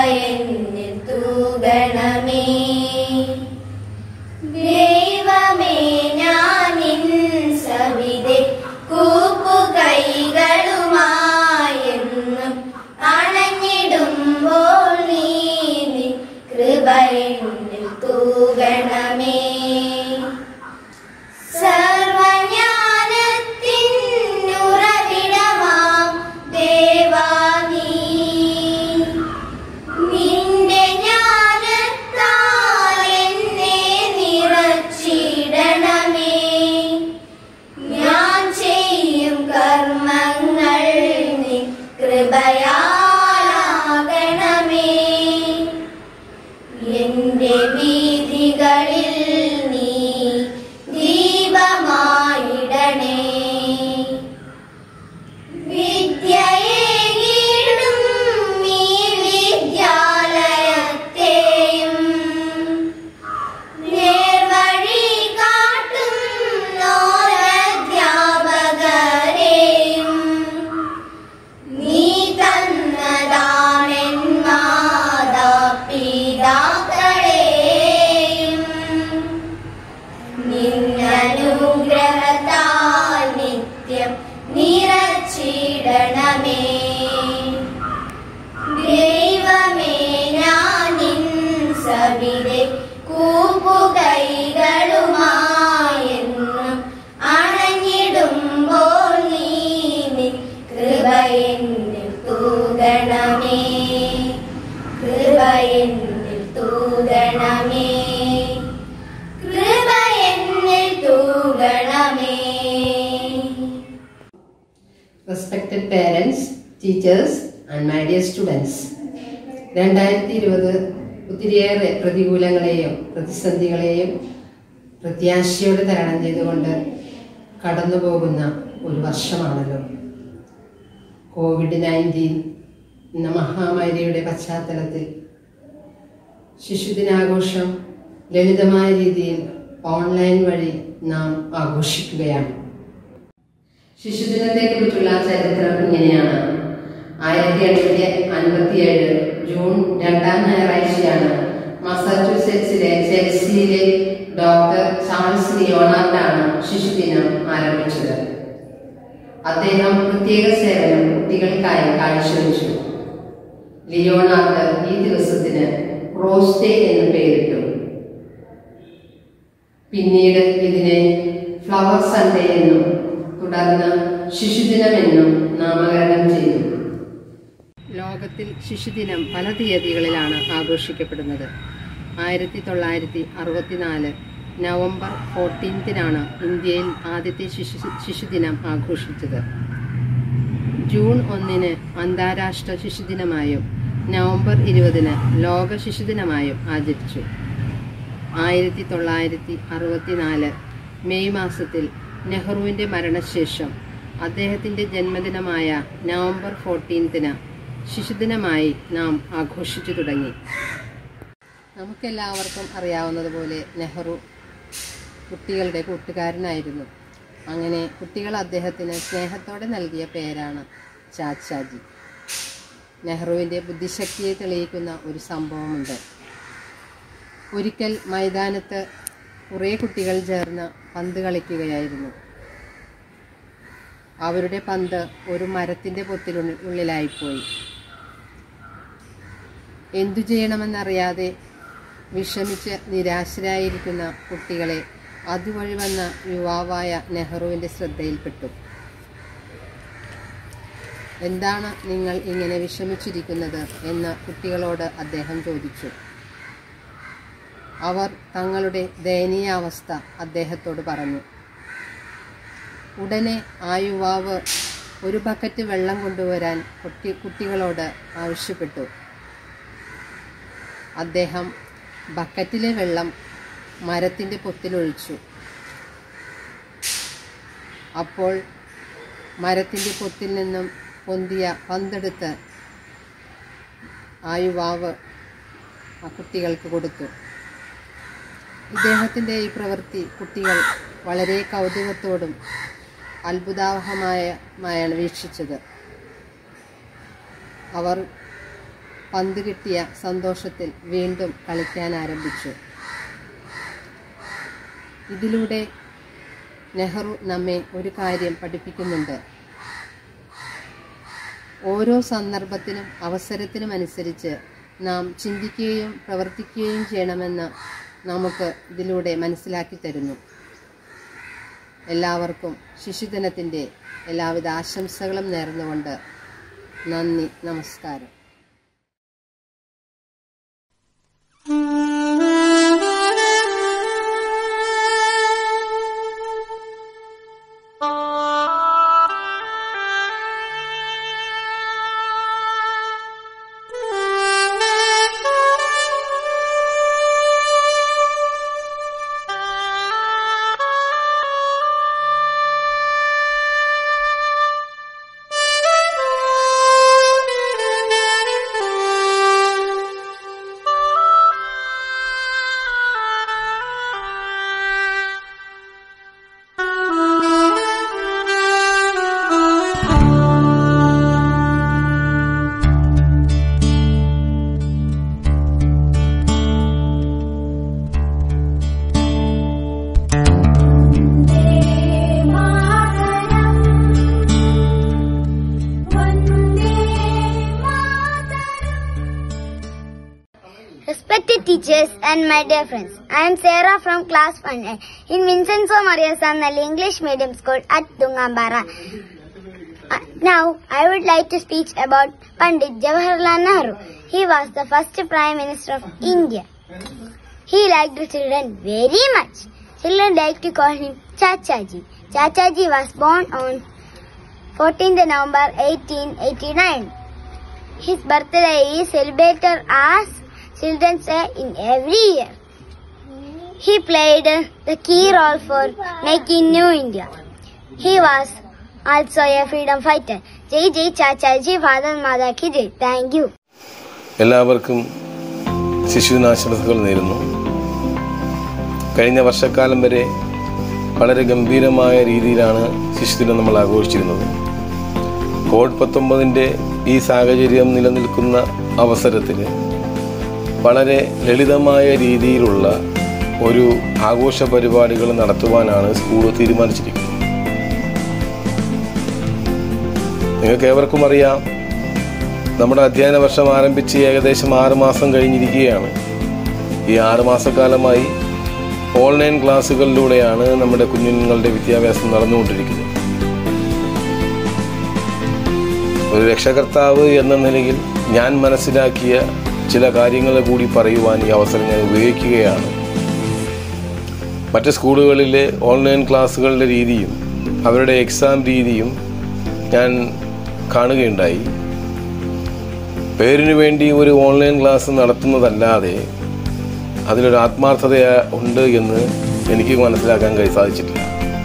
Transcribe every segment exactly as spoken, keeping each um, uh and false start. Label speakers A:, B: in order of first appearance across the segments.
A: എന്നിൽ തൂകണമേ. ദൈവമേ ഞാൻ നിൻ സവിധേ കൂപ്പുകൈകളുമായെന്നും അണഞ്ഞിടുമ്പോൾ നീ നിൻ കൃപ എന്നിൽ തൂകണമേ. സർവജ്ഞാനത്തിനുറവിടമാം ദേവാ നീ നിന്റെ ജ്ഞാനത്താൽ എന്നെ നിറച്ചിടണമേ. ഞാൻ ചെയ്യും കർമ്മങ്ങൾ നിൻ കൃപയാലാകണമേ. എന്റെ വീഥികളിൽ നീ ദീപമായിടണേ. വിദ്യയേകിടും ഈ വിദ്യാലയത്തെയും നേർവഴി കാട്ടുന്നോരധ്യാപകരെയും നീ തന്നതാണെൻ മാതാപിതാക്കളെയും നിന്നനുഗ്രഹത്താൽ നിത്യം നിറച്ചിടണമേ. ദൈവമേ ഞാൻ നിൻ സവിധേ കൂപ്പുകൈകളുമായെന്നും അണഞ്ഞിടുമ്പോൾ നീ നിൻ കൃപ എന്നിൽ തൂകണമേ. കൃപ എന്നിൽ തൂകണമേ. കൃപ എന്നിൽ തൂകണമേ.
B: Respected parents, teachers and my dear students, രണ്ടായിരത്തി ഇരുപത് ഒത്തിരിയേറെ പ്രതികൂലങ്ങളെയും പ്രതിസന്ധികളെയും പ്രത്യാശയോടെ തരണം ചെയ്തുകൊണ്ട് കടന്നു പോകുന്ന ഒരു വർഷമാണല്ലോ. കോവിഡ് നയൻറ്റീൻ എന്ന മഹാമാരിയുടെ പശ്ചാത്തലത്തിൽ ശിശുദിനാഘോഷം ലളിതമായ രീതിയിൽ ഓൺലൈൻ വഴി നാം ആഘോഷിക്കുകയാണ്. ശിശുദിനത്തെ കുറിച്ചുള്ള ചരിത്രം ഇങ്ങനെയാണ്. ആയിരത്തി എണ്ണൂറ്റി അൻപത്തി ഏഴ് ജൂൺ രണ്ടാം ഞായറാഴ്ചയാണ് മസാച്യൂസെറ്റ്സിലെ ചെൽസിയിലെ ഡോക്ടർ ചാൾസ് ലിയോണാർഡാണ് ശിശുദിനം ആരംഭിച്ചത്. അദ്ദേഹം പ്രത്യേക സേവനം കുട്ടികൾക്കായി കാഴ്ചവെച്ചു. ലിയോണാർഡ് ഈ ദിവസത്തിന് റോസ് ഡേ എന്ന് പേരിട്ടു. പിന്നീട് ഇതിനെ ഫ്ലവർ സൺഡേ എന്നും തുടർന്ന് ശിശുദിനമെന്നും നാമകരണം ചെയ്തു. ലോകത്തിൽ ശിശുദിനം പല തീയതികളിലാണ് ആഘോഷിക്കപ്പെടുന്നത്. ആയിരത്തി തൊള്ളായിരത്തി അറുപത്തിനാല് നവംബർ ഫോർട്ടീൻത്തിനാണ് ഇന്ത്യയിൽ ആദ്യത്തെ ശിശു ശിശുദിനം ആഘോഷിച്ചത്. ജൂൺ ഒന്നിന് അന്താരാഷ്ട്ര ശിശുദിനമായും നവംബർ ഇരുപതിന് ലോക ശിശുദിനമായും ആചരിച്ചു. ആയിരത്തി തൊള്ളായിരത്തി അറുപത്തിനാല് മെയ് മാസത്തിൽ നെഹ്റുവിൻ്റെ മരണശേഷം അദ്ദേഹത്തിൻ്റെ ജന്മദിനമായ നവംബർ ഫോർട്ടീൻത്തിന് ശിശുദിനമായി നാം ആഘോഷിച്ചു തുടങ്ങി. നമുക്കെല്ലാവർക്കും അറിയാവുന്നതുപോലെ നെഹ്റു കുട്ടികളുടെ കൂട്ടുകാരനായിരുന്നു. അങ്ങനെ കുട്ടികൾ അദ്ദേഹത്തിന് സ്നേഹത്തോടെ നൽകിയ പേരാണ് ചാച്ചാജി. നെഹ്റുവിൻ്റെ ബുദ്ധിശക്തിയെ തെളിയിക്കുന്ന ഒരു സംഭവമുണ്ട്. ഒരിക്കൽ മൈതാനത്ത് കുറേ കുട്ടികൾ ചേർന്ന് പന്ത് കളിക്കുകയായിരുന്നു. അവരുടെ പന്ത് ഒരു മരത്തിൻ്റെ പൊത്തിനുള്ളിലായിപ്പോയി. എന്തു ചെയ്യണമെന്നറിയാതെ വിഷമിച്ച് നിരാശരായിരിക്കുന്ന കുട്ടികളെ അതുവഴി വന്ന യുവാവായ നെഹ്റുവിൻ്റെ ശ്രദ്ധയിൽപ്പെട്ടു. എന്താണ് നിങ്ങൾ ഇങ്ങനെ വിഷമിച്ചിരിക്കുന്നത് എന്ന് കുട്ടികളോട് അദ്ദേഹം ചോദിച്ചു. അവർ തങ്ങളുടെ ദയനീയാവസ്ഥ അദ്ദേഹത്തോട് പറഞ്ഞു. ഉടനെ ആ യുവാവ് ഒരു ബക്കറ്റ് വെള്ളം കൊണ്ടുവരാൻ കുട്ടി കുട്ടികളോട് ആവശ്യപ്പെട്ടു. അദ്ദേഹം ബക്കറ്റിലെ വെള്ളം മരത്തിൻ്റെ പൊത്തിലൊഴിച്ചു. അപ്പോൾ മരത്തിൻ്റെ പൊത്തിൽ നിന്നും പൊന്തിയ പന്തെടുത്ത് ആ യുവാവ് ആ കുട്ടികൾക്ക് കൊടുത്തു. ഇദ്ദേഹത്തിൻ്റെ ഈ പ്രവൃത്തി കുട്ടികൾ വളരെ കൗതുകത്തോടും അത്ഭുതാവഹമായാണ് വീക്ഷിച്ചത്. അവർ പന്ത് കിട്ടിയ സന്തോഷത്തിൽ വീണ്ടും കളിക്കാൻ ആരംഭിച്ചു. ഇതിലൂടെ നെഹ്റു നമ്മെ ഒരു കാര്യം പഠിപ്പിക്കുന്നുണ്ട്. ഓരോ സന്ദർഭത്തിനും അവസരത്തിനും അനുസരിച്ച് നാം ചിന്തിക്കുകയും പ്രവർത്തിക്കുകയും ചെയ്യണമെന്ന് നമുക്ക് ഇതിലൂടെ മനസ്സിലാക്കി തരുന്നു. എല്ലാവർക്കും ശിശുദിനത്തിൻ്റെ എല്ലാവിധ ആശംസകളും നേർന്നുകൊണ്ട് നന്ദി, നമസ്കാരം.
A: Respected teachers and my dear friends, I am Sarah from class one A in Vincenzo Maria Sarnelli English Medium School at Dungambara. Uh, now, I would like to speak about Pandit Jawaharlal Nehru. He was the first Prime Minister of India. He liked the children very much. Children liked to call him Chachaji. Chachaji was born on fourteenth November eighteen eighty-nine. His birthday is celebrated as Children's Day in every year. He played the key role for making New India. He was also a freedom fighter. Jai Jai Chachaji, Father Mother Ki Jai. Thank you.
C: എല്ലാവർക്കും ശിശുദിനാശംസകൾ നേരുന്നു. കഴിഞ്ഞ വർഷക്കാലം വരെ വളരെ ഗംഭീരമായ രീതിയിലാണ് ശിശുദിനം നമ്മൾ ആഘോഷിച്ചിരുന്നത്. കോവിഡ് പത്തൊമ്പതിൻ്റെ ഈ സാഹചര്യം നിലനിൽക്കുന്ന അവസരത്തിൽ വളരെ ലളിതമായ രീതിയിലുള്ള ഒരു ആഘോഷ പരിപാടികൾ നടത്തുവാനാണ് സ്കൂൾ തീരുമാനിച്ചിരിക്കുന്നത്. നിങ്ങൾക്ക് ഏവർക്കും അറിയാം, നമ്മുടെ അധ്യയന വർഷം ആരംഭിച്ച് ഏകദേശം ആറ് മാസം കഴിഞ്ഞിരിക്കുകയാണ്. ഈ ആറ് മാസക്കാലമായി ഓൺലൈൻ ക്ലാസ്സുകളിലൂടെയാണ് നമ്മുടെ കുഞ്ഞുങ്ങളുടെ വിദ്യാഭ്യാസം നടന്നുകൊണ്ടിരിക്കുന്നത്. ഒരു രക്ഷകർത്താവ് എന്ന നിലയിൽ ഞാൻ മനസ്സിലാക്കിയ ചില കാര്യങ്ങൾ കൂടി പറയുവാൻ ഈ അവസരം ഞാൻ ഉപയോഗിക്കുകയാണ്. മറ്റ് സ്കൂളുകളിലെ ഓൺലൈൻ ക്ലാസ്സുകളുടെ രീതിയും അവരുടെ എക്സാം രീതിയും ഞാൻ കാണുകയുണ്ടായി. പേരിനു വേണ്ടി ഒരു ഓൺലൈൻ ക്ലാസ് നടത്തുന്നതല്ലാതെ അതിലൊരു ആത്മാർത്ഥത ഉണ്ട് എന്ന് എനിക്ക് മനസ്സിലാക്കാൻ കഴി സാധിച്ചിട്ടില്ല.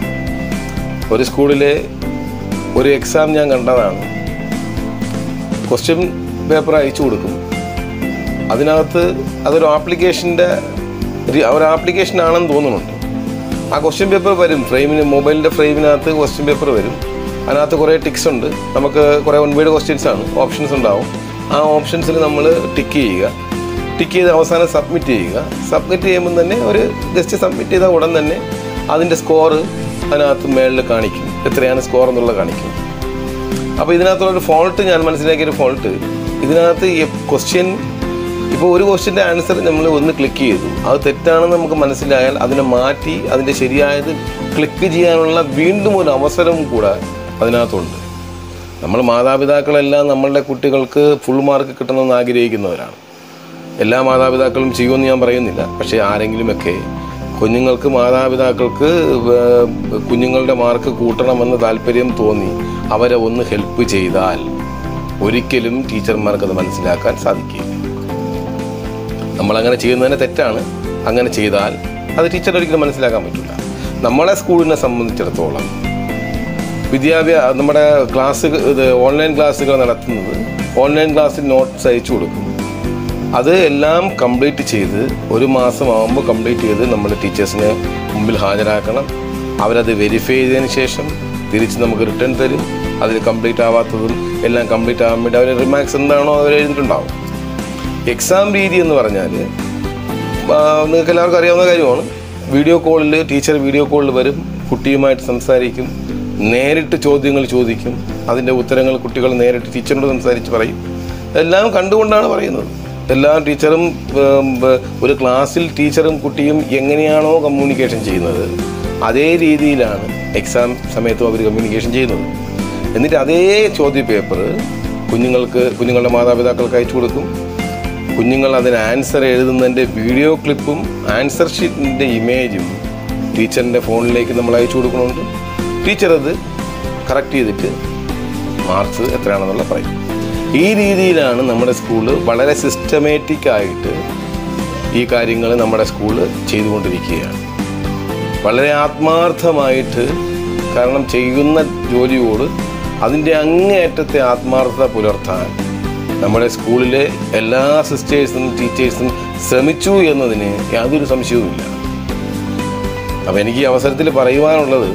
C: ഒരു സ്കൂളിലെ ഒരു എക്സാം ഞാൻ കണ്ടതാണ്. ക്വസ്റ്റ്യൻ പേപ്പർ അയച്ചു കൊടുക്കും. അതിനകത്ത് അതൊരു ആപ്ലിക്കേഷൻ്റെ ഒരു ആപ്ലിക്കേഷനാണെന്ന് തോന്നുന്നുണ്ട്. ആ ക്വസ്റ്റ്യൻ പേപ്പർ വരും, ഫ്രെയിമിന് മൊബൈലിൻ്റെ ഫ്രെയിമിനകത്ത് ക്വസ്റ്റ്യൻ പേപ്പർ വരും. അതിനകത്ത് കുറേ ടിക്സ് ഉണ്ട്. നമുക്ക് കുറേ വൺ വേർഡ് ക്വസ്റ്റ്യൻസ് ആണ്, ഓപ്ഷൻസ് ഉണ്ടാവും. ആ ഓപ്ഷൻസിൽ നമ്മൾ ടിക്ക് ചെയ്യുക. ടിക്ക് ചെയ്ത് അവസാനം സബ്മിറ്റ് ചെയ്യുക. സബ്മിറ്റ് ചെയ്യുമ്പോൾ തന്നെ ഒരു ജസ്റ്റ് സബ്മിറ്റ് ചെയ്ത ഉടൻ തന്നെ അതിൻ്റെ സ്കോറ് അതിനകത്ത് മേളിൽ കാണിക്കും, എത്രയാണ് സ്കോർ എന്നുള്ളത് കാണിക്കും. അപ്പോൾ ഇതിനകത്തുള്ളൊരു ഫോൾട്ട്, ഞാൻ മനസ്സിലാക്കിയൊരു ഫോൾട്ട്, ഇതിനകത്ത് ഈ ക്വസ്റ്റ്യൻ ഇപ്പോൾ ഒരു ക്വസ്റ്റ്യൻ്റെ ആൻസർ നമ്മൾ ഒന്ന് ക്ലിക്ക് ചെയ്തു, അത് തെറ്റാണെന്ന് നമുക്ക് മനസ്സിലായാൽ അതിനെ മാറ്റി അതിൻ്റെ ശരിയായത് ക്ലിക്ക് ചെയ്യാനുള്ള വീണ്ടും ഒരു അവസരം കൂടെ അതിനകത്തുണ്ട്. നമ്മൾ മാതാപിതാക്കളെല്ലാം നമ്മളുടെ കുട്ടികൾക്ക് ഫുൾ മാർക്ക് കിട്ടണമെന്ന് ആഗ്രഹിക്കുന്നവരാണ്. എല്ലാ മാതാപിതാക്കളും ചെയ്യുമെന്ന് ഞാൻ പറയുന്നില്ല. പക്ഷേ ആരെങ്കിലുമൊക്കെ കുഞ്ഞുങ്ങൾക്ക് മാതാപിതാക്കൾക്ക് കുഞ്ഞുങ്ങളുടെ മാർക്ക് കൂട്ടണമെന്ന് താല്പര്യം തോന്നി അവരെ ഒന്ന് ഹെൽപ്പ് ചെയ്താൽ ഒരിക്കലും ടീച്ചർമാർക്കത് മനസ്സിലാക്കാൻ സാധിക്കില്ല. നമ്മളങ്ങനെ ചെയ്യുന്നതിന് തെറ്റാണ്. അങ്ങനെ ചെയ്താൽ അത് ടീച്ചർ ഒരിക്കലും മനസ്സിലാക്കാൻ പറ്റില്ല. നമ്മളെ സ്കൂളിനെ സംബന്ധിച്ചിടത്തോളം വിദ്യാഭ്യാസ നമ്മുടെ ക്ലാസ് ഇത് ഓൺലൈൻ ക്ലാസ്സുകൾ നടത്തുന്നത്, ഓൺലൈൻ ക്ലാസ്സിൽ നോട്ട്സ് അയച്ചു കൊടുക്കും. അത് എല്ലാം കംപ്ലീറ്റ് ചെയ്ത് ഒരു മാസം ആകുമ്പോൾ കംപ്ലീറ്റ് ചെയ്ത് നമ്മുടെ ടീച്ചേഴ്സിന് മുമ്പിൽ ഹാജരാക്കണം. അവരത് വെരിഫൈ ചെയ്തതിന് ശേഷം തിരിച്ച് നമുക്ക് റിട്ടേൺ തരും. അതിൽ കംപ്ലീറ്റ് ആവാത്തതും എല്ലാം കംപ്ലീറ്റ് ആകാൻ വേണ്ടി അവർ റിമാർക്സ് എന്താണോ അവർ എഴുതിയിട്ടുണ്ടാവും. എക്സാം രീതി എന്ന് പറഞ്ഞാൽ നിങ്ങൾക്ക് എല്ലാവർക്കും അറിയാവുന്ന കാര്യമാണ്. വീഡിയോ കോളിൽ ടീച്ചർ വീഡിയോ കോളിൽ വരും, കുട്ടിയുമായിട്ട് സംസാരിക്കും, നേരിട്ട് ചോദ്യങ്ങൾ ചോദിക്കും, അതിൻ്റെ ഉത്തരങ്ങൾ കുട്ടികൾ നേരിട്ട് ടീച്ചറിനോട് സംസാരിച്ച് പറയും. എല്ലാം കണ്ടുകൊണ്ടാണ് പറയുന്നത്. എല്ലാ ടീച്ചറും ഒരു ക്ലാസ്സിൽ ടീച്ചറും കുട്ടിയും എങ്ങനെയാണോ കമ്മ്യൂണിക്കേഷൻ ചെയ്യുന്നത് അതേ രീതിയിലാണ് എക്സാം സമയത്തും അവർ കമ്മ്യൂണിക്കേഷൻ ചെയ്യുന്നത്. എന്നിട്ട് അതേ ചോദ്യ പേപ്പർ കുഞ്ഞുങ്ങൾക്ക് കുഞ്ഞുങ്ങളുടെ മാതാപിതാക്കൾക്ക് അയച്ചു കൊടുക്കും. കുഞ്ഞുങ്ങൾ അതിന് ആൻസർ എഴുതുന്നതിൻ്റെ വീഡിയോ ക്ലിപ്പും ആൻസർ ഷീറ്റിൻ്റെ ഇമേജും ടീച്ചറിൻ്റെ ഫോണിലേക്ക് നമ്മൾ അയച്ചു കൊടുക്കണമുണ്ട്. ടീച്ചർ അത് കറക്റ്റ് ചെയ്തിട്ട് മാർക്സ് എത്രയാണെന്നുള്ള പറയും. ഈ രീതിയിലാണ് നമ്മുടെ സ്കൂള് വളരെ സിസ്റ്റമാറ്റിക് ആയിട്ട് ഈ കാര്യങ്ങൾ നമ്മുടെ സ്കൂള് ചെയ്തുകൊണ്ടിരിക്കുകയാണ്. വളരെ ആത്മാർത്ഥമായിട്ട്, കാരണം ചെയ്യുന്ന ജോലിയോട് അതിൻ്റെ അങ്ങേയറ്റത്തെ ആത്മാർത്ഥത പുലർത്താൻ നമ്മുടെ സ്കൂളിലെ എല്ലാ സിസ്റ്റേഴ്സും ടീച്ചേഴ്സും ശ്രമിച്ചു എന്നതിന് യാതൊരു സംശയവുമില്ല. അപ്പം എനിക്ക് ഈ അവസരത്തിൽ പറയുവാനുള്ളത്,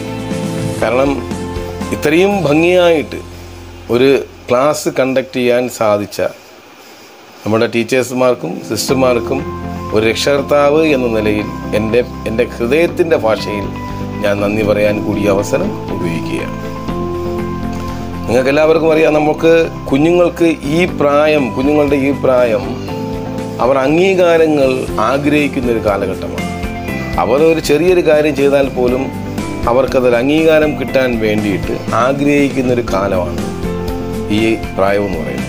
C: കാരണം ഇത്രയും ഭംഗിയായിട്ട് ഒരു ക്ലാസ് കണ്ടക്ട് ചെയ്യാൻ സാധിച്ച നമ്മുടെ ടീച്ചേഴ്സുമാർക്കും സിസ്റ്റർമാർക്കും ഒരു രക്ഷകർത്താവ് എന്ന നിലയിൽ എൻ്റെ എൻ്റെ ഹൃദയത്തിൻ്റെ ഭാഷയിൽ ഞാൻ നന്ദി പറയാൻ കൂടിയ അവസരം ഉപയോഗിക്കുകയാണ്. നിങ്ങൾക്ക് എല്ലാവർക്കും അറിയാം, നമുക്ക് കുഞ്ഞുങ്ങൾക്ക് ഈ പ്രായം കുഞ്ഞുങ്ങളുടെ ഈ പ്രായം അവർ അംഗീകാരങ്ങൾ ആഗ്രഹിക്കുന്നൊരു കാലഘട്ടമാണ്. അവർ ഒരു ചെറിയൊരു കാര്യം ചെയ്താൽ പോലും അവർക്കതൊരു അംഗീകാരം കിട്ടാൻ വേണ്ടിയിട്ട് ആഗ്രഹിക്കുന്നൊരു കാലമാണ് ഈ പ്രായം എന്ന് പറയുന്നത്.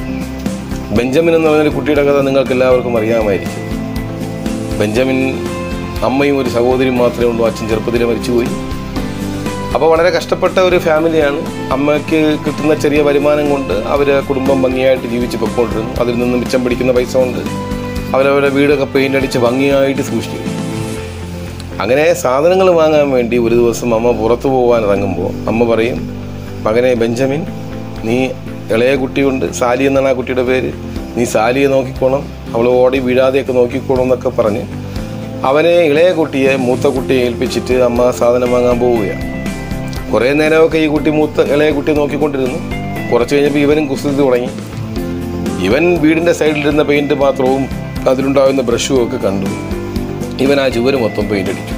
C: ബെഞ്ചമിൻ എന്ന് പറയുന്നൊരു കുട്ടിയുടെ കഥ നിങ്ങൾക്ക് എല്ലാവർക്കും അറിയാമായിരിക്കും. ബെഞ്ചമിൻ അമ്മയും ഒരു സഹോദരിയും മാത്രമേ ഉള്ളൂ. അച്ഛൻ ചെറുപ്പത്തിൽ മരിച്ചുപോയി. അപ്പോൾ വളരെ കഷ്ടപ്പെട്ട ഒരു ഫാമിലിയാണ്. അമ്മയ്ക്ക് കിട്ടുന്ന ചെറിയ വരുമാനം കൊണ്ട് അവർ കുടുംബം ഭംഗിയായിട്ട് ജീവിച്ച് പൊയ്ക്കൊണ്ടിരുന്നു. അതിൽ നിന്ന് മിച്ചം പിടിക്കുന്ന പൈസ കൊണ്ട് അവരവരുടെ വീടൊക്കെ പെയിൻ്റ് അടിച്ച് ഭംഗിയായിട്ട് സൂക്ഷിച്ചു. അങ്ങനെ സാധനങ്ങൾ വാങ്ങാൻ വേണ്ടി ഒരു ദിവസം അമ്മ പുറത്തു പോകാൻ ഇറങ്ങുമ്പോൾ അമ്മ പറയും, മകനെ ബെഞ്ചമിൻ, നീ ഇളയ കുട്ടിയുണ്ട്, സാലി എന്നാണ് ആ കുട്ടിയുടെ പേര്, നീ സാലിയെ നോക്കിക്കോണം, അവൾ ഓടി വീഴാതെയൊക്കെ നോക്കിക്കോണം എന്നൊക്കെ പറഞ്ഞ് അവനെ ഇളയ കുട്ടിയെ മൂത്ത കുട്ടിയെ ഏൽപ്പിച്ചിട്ട് അമ്മ സാധനം വാങ്ങാൻ പോവുകയാണ്. കുറേ നേരമൊക്കെ ഈ കുട്ടി മൂത്ത ഇളയ കുട്ടിയെ നോക്കിക്കൊണ്ടിരുന്നു. കുറച്ച് കഴിഞ്ഞപ്പോൾ ഇവനും കുസൃതി തുടങ്ങി. ഇവൻ വീടിൻ്റെ സൈഡിലിരുന്ന പെയിൻറ്റ് പാത്രവും അതിലുണ്ടാകുന്ന ബ്രഷും ഒക്കെ കണ്ടു. ഇവൻ ആ ചുവര് മൊത്തം പെയിൻ്റ് അടിച്ചു.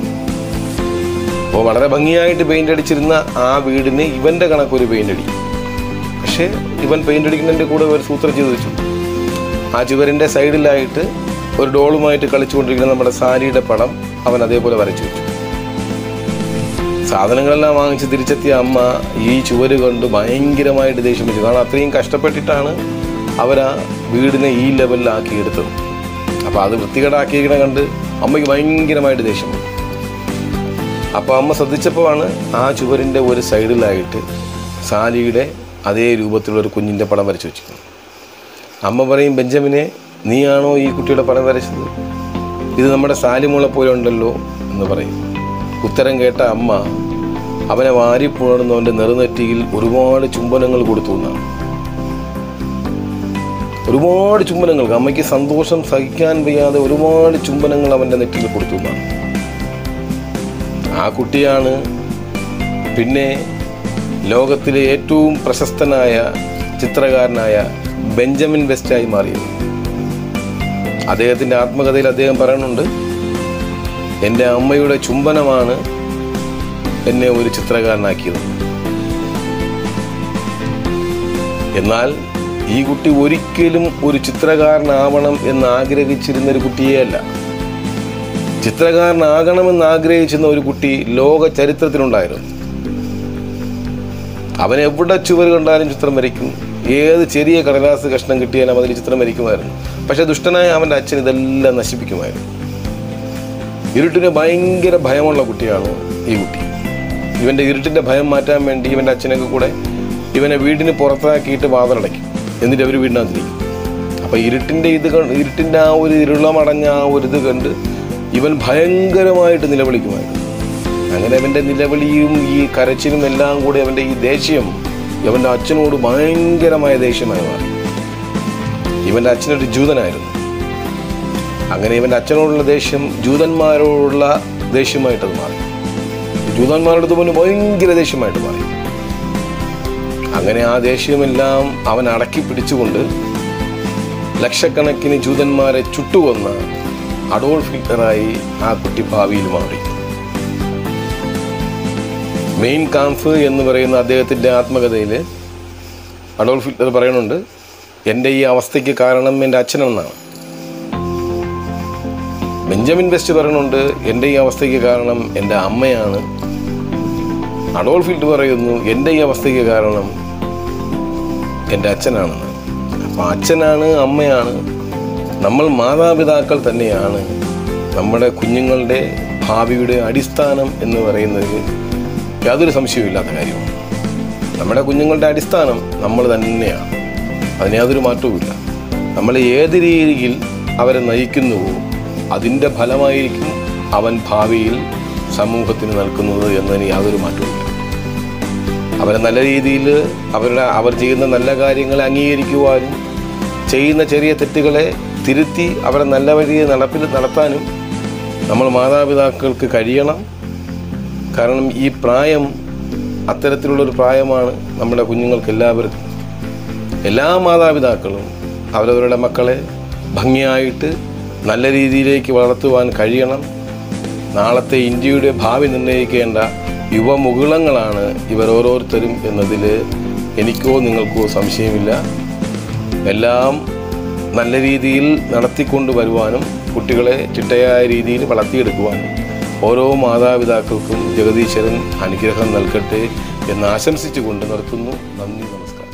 C: അപ്പോൾ വളരെ ഭംഗിയായിട്ട് പെയിൻ്റ് അടിച്ചിരുന്ന ആ വീടിന് ഇവൻ്റെ കണക്കൊരു പെയിൻ്റ് അടിക്കും. പക്ഷേ ഇവൻ പെയിൻ്റ് അടിക്കുന്നതിൻ്റെ കൂടെ ഒരു സൂത്രം ചെയ്ത് വെച്ചു. ആ ചുവരിൻ്റെ സൈഡിലായിട്ട് ഒരു ഡോളുമായിട്ട് കളിച്ചുകൊണ്ടിരിക്കുന്ന നമ്മുടെ സാരിയുടെ പടം അവൻ അതേപോലെ വരച്ചു വെച്ചു. സാധനങ്ങളെല്ലാം വാങ്ങിച്ച് തിരിച്ചെത്തിയ അമ്മ ഈ ചുവര് കൊണ്ട് ഭയങ്കരമായിട്ട് ദേഷ്യം വെച്ചു. കാരണം അത്രയും കഷ്ടപ്പെട്ടിട്ടാണ് അവർ ആ വീടിനെ ഈ ലെവലിലാക്കി എടുത്തത്. അപ്പോൾ അത് വൃത്തികേടാക്കിയിരിക്കണ കണ്ട് അമ്മയ്ക്ക് ഭയങ്കരമായിട്ട് ദേഷ്യം വന്നു. അപ്പോൾ അമ്മ ശ്രദ്ധിച്ചപ്പോഴാണ് ആ ചുവരിൻ്റെ ഒരു സൈഡിലായിട്ട് സാലിയുടെ അതേ രൂപത്തിലുള്ളൊരു കുഞ്ഞിൻ്റെ പടം വരച്ചു വെച്ചിരുന്നത്. അമ്മ പറയും, ബെഞ്ചമിനെ, നീയാണോ ഈ കുട്ടിയുടെ പടം വരച്ചത്? ഇത് നമ്മുടെ സാലിമോളെ പോലെ ഉണ്ടല്ലോ എന്ന് പറയും. ഉത്തരം കേട്ട അമ്മ അവനെ വാരി പുണർന്നവൻ്റെ നെറുനെറ്റിയിൽ ഒരുപാട് ചുംബനങ്ങൾ കൊടുത്തു എന്നാണ്. ഒരുപാട് ചുംബനങ്ങൾ, അമ്മയ്ക്ക് സന്തോഷം സഹിക്കാൻ വയ്യാതെ ഒരുപാട് ചുംബനങ്ങൾ അവൻ്റെ നെറ്റിയിൽ കൊടുത്തു എന്നാണ്. ആ കുട്ടിയാണ് പിന്നെ ലോകത്തിലെ ഏറ്റവും പ്രശസ്തനായ ചിത്രകാരനായ ബെഞ്ചമിൻ വെസ്റ്റായി മാറിയത്. അദ്ദേഹത്തിൻ്റെ ആത്മകഥയിൽ അദ്ദേഹം പറയുന്നുണ്ട്, എൻ്റെ അമ്മയുടെ ചുംബനമാണ് എന്നെ ഒരു ചിത്രകാരനാക്കിയത്. എന്നാൽ ഈ കുട്ടി ഒരിക്കലും ഒരു ചിത്രകാരനാവണം എന്ന് ആഗ്രഹിച്ചിരുന്നൊരു കുട്ടിയേ അല്ല. ചിത്രകാരനാകണമെന്ന് ആഗ്രഹിച്ചിരുന്ന ഒരു കുട്ടി ലോക ചരിത്രത്തിലുണ്ടായിരുന്നു. അവൻ എവിടെ ചുവർ കണ്ടാലും ചിത്രം വരയ്ക്കും. ഏത് ചെറിയ കടലാസ് കഷ്ണം കിട്ടിയാലും അതിൽ ചിത്രം വരയ്ക്കുമായിരുന്നു. പക്ഷെ ദുഷ്ടനായ അവൻ്റെ അച്ഛൻ ഇതെല്ലാം നശിപ്പിക്കുമായിരുന്നു. ഇരുട്ടിന് ഭയങ്കര ഭയമുള്ള കുട്ടിയാണ് ഈ കുട്ടി. ഇവൻ്റെ ഇരുട്ടിൻ്റെ ഭയം മാറ്റാൻ വേണ്ടി ഇവൻ്റെ അച്ഛനൊക്കെ കൂടെ ഇവനെ വീടിന് പുറത്താക്കിയിട്ട് വാതിലടയ്ക്കും. എന്നിട്ട് അവർ വീടിനകത്തിരിക്കും. അപ്പോൾ ഇരുട്ടിൻ്റെ ഇത് ഇരുട്ടിൻ്റെ ആ ഒരു ഇരുളമടഞ്ഞ ആ ഒരു ഇത് കണ്ട് ഇവൻ ഭയങ്കരമായിട്ട് നിലവിളിക്കുമായിരുന്നു. അങ്ങനെ അവൻ്റെ നിലവിളിയും ഈ കരച്ചിലും എല്ലാം കൂടി അവൻ്റെ ഈ ദേഷ്യം ഇവൻ്റെ അച്ഛനോട് ഭയങ്കരമായ ദേഷ്യമായി മാറി. ഇവൻ്റെ അച്ഛനൊരു ജൂതനായിരുന്നു. അങ്ങനെ ഇവൻ്റെ അച്ഛനോടുള്ള ദേഷ്യം ജൂതന്മാരോടുള്ള ദേഷ്യമായിട്ടത് മാറി. ജൂതന്മാരുടെ പോലും ഭയങ്കര ദേഷ്യമായിട്ട് മാറി. അങ്ങനെ ആ ദേഷ്യമെല്ലാം അവൻ അടക്കി പിടിച്ചുകൊണ്ട് ലക്ഷക്കണക്കിന് ജൂതന്മാരെ ചുട്ടുകൊന്ന അഡോൾഫ് ഹിറ്റ്ലറായി ആ കുട്ടി ഭാവിയിൽ മാറി. മെയിൻ കാംഫ് എന്ന് പറയുന്ന അദ്ദേഹത്തിൻ്റെ ആത്മകഥയിൽ അഡോൾഫ് ഹിറ്റ്ലർ പറയുന്നുണ്ട്, എൻ്റെ ഈ അവസ്ഥയ്ക്ക് കാരണം എൻ്റെ അച്ഛനെന്നാണ്. ബെഞ്ചമിൻ വെസ്റ്റ് പറയുന്നുണ്ട്, എൻ്റെ ഈ അവസ്ഥയ്ക്ക് കാരണം എൻ്റെ അമ്മയാണ്. അഡോൾഫ് ഹിറ്റ്ലർ പറയുന്നു, എൻ്റെ ഈ അവസ്ഥയ്ക്ക് കാരണം എൻ്റെ അച്ഛനാണെന്ന്. അപ്പം അച്ഛനാണ്, അമ്മയാണ്, നമ്മൾ മാതാപിതാക്കൾ തന്നെയാണ് നമ്മുടെ കുഞ്ഞുങ്ങളുടെ ഭാവിയുടെ അടിസ്ഥാനം എന്ന് പറയുന്നത് യാതൊരു സംശയവുമില്ലാത്ത കാര്യമാണ്. നമ്മുടെ കുഞ്ഞുങ്ങളുടെ അടിസ്ഥാനം നമ്മൾ തന്നെയാണ്, അതിന് യാതൊരു മാറ്റവുമില്ല. നമ്മൾ ഏത് രീതിയിൽ അവരെ നയിക്കുന്നുവോ അതിൻ്റെ ഫലമായിരിക്കും അവൻ ഭാവിയിൽ സമൂഹത്തിന് നൽകുന്നത് എന്നതിന് യാതൊരു മാറ്റവുമില്ല. അവരെ നല്ല രീതിയിൽ അവരുടെ അവർ ചെയ്യുന്ന നല്ല കാര്യങ്ങളെ അംഗീകരിക്കുവാനും ചെയ്യുന്ന ചെറിയ തെറ്റുകളെ തിരുത്തി അവരെ നല്ല വഴിയെ നടപ്പിൽ നടത്താനും നമ്മൾ മാതാപിതാക്കൾക്ക് കഴിയണം. കാരണം ഈ പ്രായം അത്തരത്തിലുള്ളൊരു പ്രായമാണ് നമ്മുടെ കുഞ്ഞുങ്ങൾക്ക് എല്ലാവർക്കും. എല്ലാ മാതാപിതാക്കളും അവരവരുടെ മക്കളെ ഭംഗിയായിട്ട് നല്ല രീതിയിലേക്ക് വളർത്തുവാൻ കഴിയണം. നാളത്തെ ഇന്ത്യയുടെ ഭാവി നിർണ്ണയിക്കേണ്ട യുവമുകുളങ്ങളാണ് ഇവർ ഓരോരുത്തരും എന്നതിൽ എനിക്കോ നിങ്ങൾക്കോ സംശയമില്ല. എല്ലാം നല്ല രീതിയിൽ നടത്തിക്കൊണ്ട് വരുവാനും കുട്ടികളെ ചിട്ടയായ രീതിയിൽ വളർത്തിയെടുക്കുവാനും ഓരോ മാതാപിതാക്കൾക്കും ജഗദീശ്വരൻ അനുഗ്രഹം നൽകട്ടെ എന്ന് ആശംസിച്ചുകൊണ്ട് നിർത്തുന്നു. നന്ദി, നമസ്കാരം.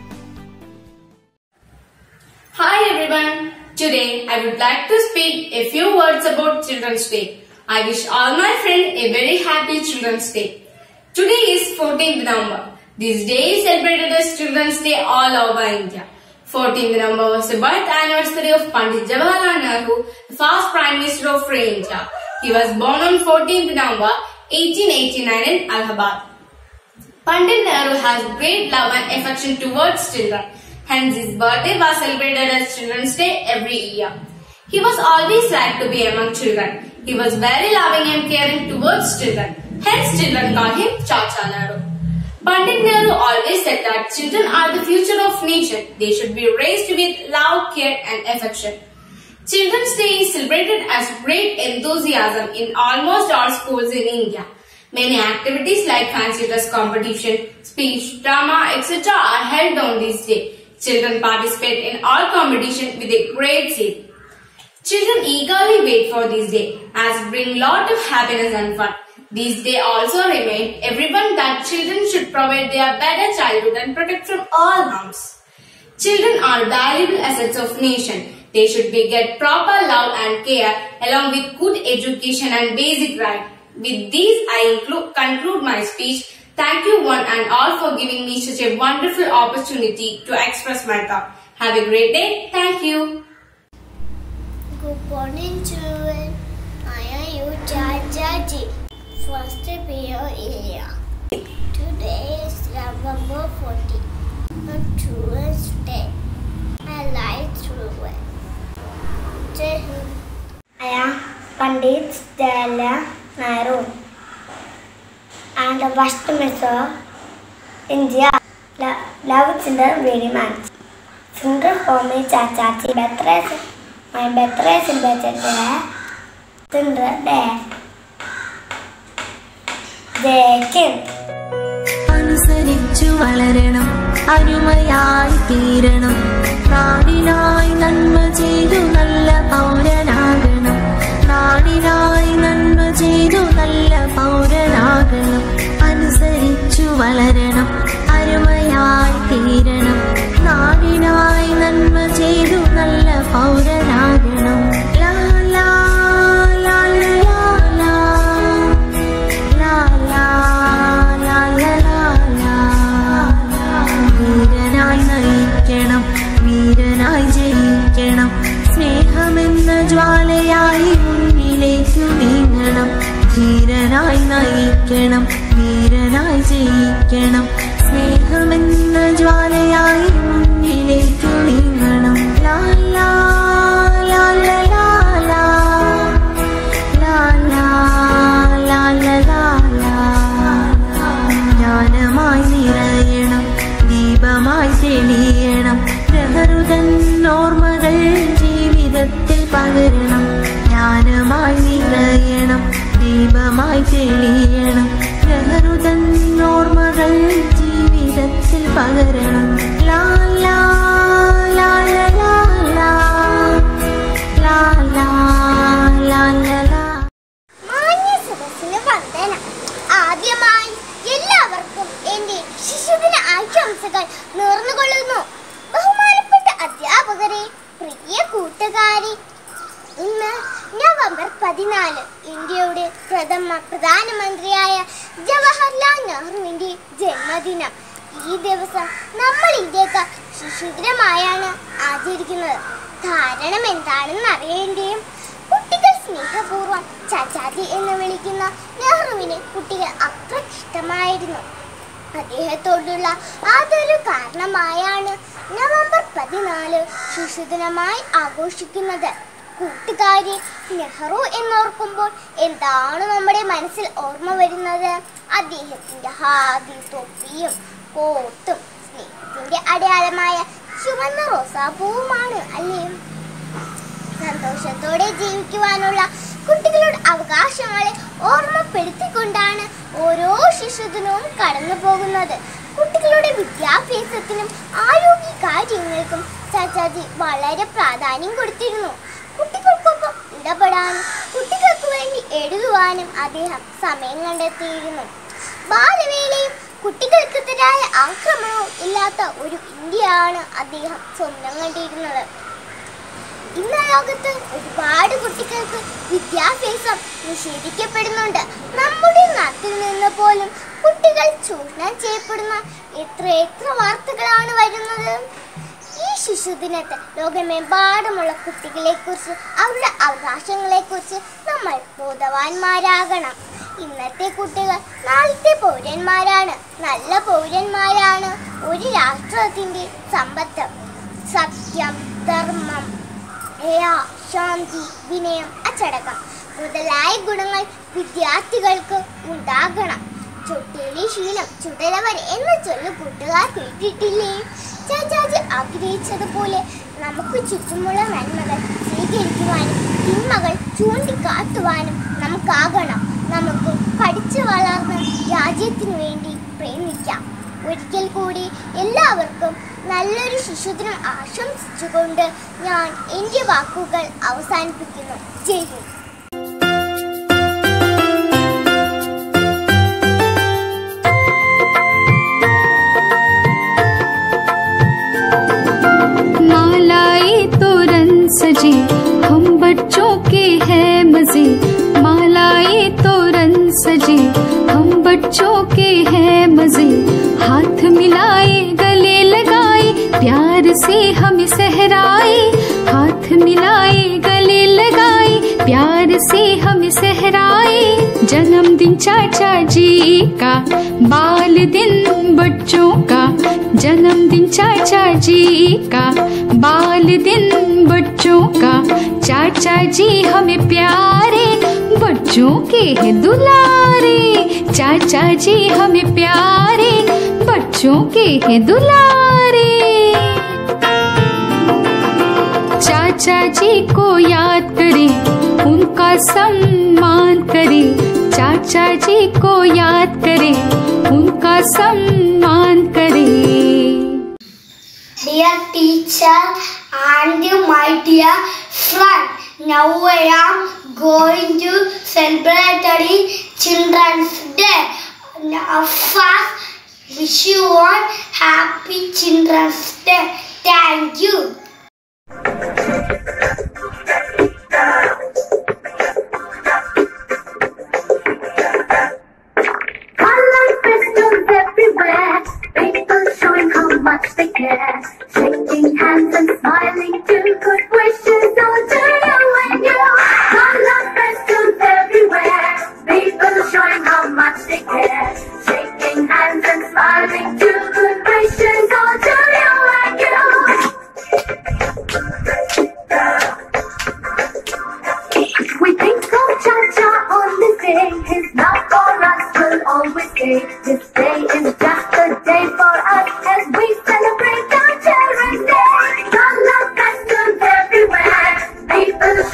D: Hi everyone. Today I would like to speak a few words about Children's Day. I wish all my friends a very happy Children's Day. Today is fourteenth November. This day is celebrated as Children's Day all over India. fourteenth November was the birth anniversary of Pandit Jawaharlal Nehru, the first Prime Minister of Free India. He was born on fourteenth November eighteen eighty-nine in Allahabad. Pandit Nehru has great love and affection towards children. Hence, his birthday was celebrated as Children's Day every year. He was always glad to be among children. He was very loving and caring towards children. Hence, children call him Chacha Nehru. Pandit Nehru always said that children are the future of nation. They should be raised with love, care and affection. Children's Day is celebrated as great enthusiasm in almost all schools in India. Many activities like fancy dress competition, speech, drama, et cetera are held on this day. Children participate in all competition with a great zeal. Children eagerly wait for this day as it brings lot of happiness and fun. This day also remind everyone that children should provide their better childhood and protect from all harms. Children are valuable assets of nation. They should be get proper love and care along with good education and basic right. With these, I include, conclude my speech. Thank you one and all for giving me such a wonderful opportunity to express my thought. Have a great day. Thank you.
E: Good morning, children. I am you, Jajaji. First year area. Today is November fourteenth, on Children's Day. I like children. Jai Hind.
A: I am Pandit Jawaharlal Nehru. I am the first minister India. Lo- love children very much. Children for me, Chachaji. Birthday, my birthday is birthday. Children Day. Jai Hind.
F: അനുസരിച്ചു വളരണം, അരുമയായി തീരണം, നാടിനായി നന്മ ചെയ്തു നല്ല പൗരനാകണം, നാടിനായി നന്മ ചെയ്തു നല്ല പൗരനാകണം. അനുസരിച്ചു വളരണം, അരുമയായി തീരണം, നാടിനായി നന്മ ചെയ്തു നല്ല പൗരനാകണം. ലാ ലാ ലാ ലാ ലാ ലാ ലാ ലാ ലാ ലാ. വീരനായി നയിക്കണം, വീരനായി ജയിക്കണം, സ്നേഹമെന്ന ജ്വാലയായി മുന്നിലേക്കു നീങ്ങണം. ധീരനായി നയിക്കണം, വീരനായി ജയിക്കണം, സ്നേഹമെന്ന ജ്വാലയായി മുന്നിലേക്കു നീങ്ങണം. ലാ ലാ ലാ ലാ ലാ ലാ ലാ ലാ ലാ ലാ ലാ. ജ്ഞാനമായി നിറയണം, ദീപമായി തെളിയണം, പ്രഹൃതൻ ഓർമ്മകൾ പകരണം ജ്ഞാനമായി നിറയണം ദീപമായി തെളിയണം നെഹ്റുതൻ ഓർമ്മകൾ ജീവിതത്തിൽ പകരണം ലാ ലാ ലാ ലാ ലാ ലാ ലാ ലാ ലാ ലാ.
E: മാന്യ സദസ്സിന് വന്ദനം. ആദ്യമായി എല്ലാവർക്കും എന്റെ ശിശുദിന ആശംസകൾ നേർന്നുകൊള്ളുന്നു. ബഹുമാനപ്പെട്ട അധ്യാപകരെ, പ്രിയ കൂട്ടുകാരെ, ഇന്ന് നവംബർ പതിനാല് ഇന്ത്യയുടെ പ്രഥമ പ്രധാനമന്ത്രിയായ ജവഹർലാൽ നെഹ്റുവിന്റെ ജന്മദിനം. ഈ ദിവസം നമ്മൾ ഇന്ത്യക്കാർ ശിശുദിനമായാണ് ആചരിക്കുന്നത്. കാരണം എന്താണെന്ന് അറിയേണ്ടയും കുട്ടികൾ സ്നേഹപൂർവ്വം ചാച്ചാജി എന്ന് വിളിക്കുന്ന നെഹ്റുവിനെ കുട്ടികൾ അത്ര ഇഷ്ടമായിരുന്നു. അദ്ദേഹത്തോടുള്ള അതൊരു കാരണമായാണ് നവംബർ പതിനാല് ശിശുദിനമായി ആഘോഷിക്കുന്നത്. കൂട്ടുകാരെ, നെഹ്റു എന്നോർക്കുമ്പോൾ എന്താണ് നമ്മുടെ മനസ്സിൽ ഓർമ്മ വരുന്നത്? അദ്ദേഹത്തിന്റെ ഹാദി തൊപ്പിയും കോട്ടും സ്നേഹത്തിന്റെ അടയാളമായ ചുവന്ന റോസാപ്പൂവുമാണ് അല്ലേ? സന്തോഷത്തോടെ ജീവിക്കുവാനുള്ള കുട്ടികളുടെ അവകാശങ്ങളെ ഓർമ്മപ്പെടുത്തിക്കൊണ്ടാണ് ഓരോ ശിശുദിനവും കടന്നു പോകുന്നത്. കുട്ടികളുടെ വിദ്യാഭ്യാസത്തിനും ആരോഗ്യ കാര്യങ്ങൾക്കും ചാച്ചാജി വളരെ പ്രാധാന്യം കൊടുത്തിരുന്നു. കുട്ടികൾക്കൊപ്പം ഇടപെടാനും കുട്ടികൾക്ക് വേണ്ടി എഴുതുവാനും അദ്ദേഹം സമയം കണ്ടെത്തിയിരുന്നു. ബാലവേലയും കുട്ടികൾക്കെതിരായ ആക്രമണവും ഇല്ലാത്ത ഒരു ഇന്ത്യയാണ് അദ്ദേഹം സ്വപ്നം കണ്ടിരുന്നത്. ഇന്ന് ലോകത്ത് ഒരുപാട് കുട്ടികൾക്ക് വിദ്യാഭ്യാസം നിഷേധിക്കപ്പെടുന്നുണ്ട്. നമ്മുടെ നാട്ടിൽ നിന്ന് പോലും കുട്ടികൾ ചൂഷണം ചെയ്യപ്പെടുന്ന എത്ര എത്ര വാർത്തകളാണ് വരുന്നത്. ഈ ശിശുദിനത്തിൽ ലോകമെമ്പാടുമുള്ള കുട്ടികളെക്കുറിച്ച് അവരുടെ അവകാശങ്ങളെക്കുറിച്ച് നമ്മൾ ബോധവാന്മാരാകണം. ഇന്നത്തെ കുട്ടികൾ നാളത്തെ പൗരന്മാരാണ്. നല്ല പൗരന്മാരാണ് ഒരു രാഷ്ട്രത്തിന്റെ സമ്പത്ത്. സത്യം, ധർമ്മം, ദയ, ശാന്തി, വിനയം, അച്ചടക്കം മുതലായ ഗുണങ്ങൾ വിദ്യാർത്ഥികൾക്ക് ഉണ്ടാകണം. ചൊട്ടേലി ശീലം ചുടലവർ എന്ന ചൊല്ല് കൂട്ടുകാർ കേട്ടിട്ടില്ലേ? ചാച്ചാജി ആഗ്രഹിച്ചതുപോലെ നമുക്ക് ചുറ്റുമുള്ള നന്മകൾ സ്വീകരിക്കുവാനും തിന്മകൾ ചൂണ്ടിക്കാട്ടുവാനും നമുക്കാകണം. നമുക്ക് പഠിച്ചു വളർന്ന് രാജ്യത്തിനു വേണ്ടി പ്രയത്നിക്കാം. ഒരിക്കൽ കൂടി എല്ലാവർക്കും നല്ലൊരു ശിശുദിനം ആശംസിച്ചുകൊണ്ട് ഞാൻ എൻ്റെ വാക്കുകൾ അവസാനിപ്പിക്കുന്നു. ജയ് ഹിന്ദ്.
G: सजे हम बच्चों के हैं मजे, मालाएं तोरण सजे हम बच्चों के हैं मजे, हाथ मिलाए गले लगाए प्यार से हमें सहराए, हाथ मिलाए गले लगाए प्यार से हमें सहराए। जन्मदिन चाचा जी का, बाल दिन बच्चों का, जन्मदिन चाचा जी का, बाल दिन बच्चों का, चाचा जी हमें प्यारे बच्चों के हैं दुलारे, चाचा जी हमें प्यारे बच्चों के हैं दुलारे। चाचा जी को याद करें, उनका सम्मान करें, चाचा जी को याद करें, उनका सम्मान करें।
E: Dear teacher and my dear friend, now I am going to celebrate Children's Day. Now first, wish you all happy Children's Day. Thank you.
H: They care, shaking hands and smiling too. Good wishes all to you and you. Color crystals everywhere, people showing how much they care, shaking hands and smiling too. Good wishes all to you and you. We think of Cha-Cha on this day, his love for us will always stay. This day is just a day for us as we celebrate our Children's Day. Color crystals everywhere, people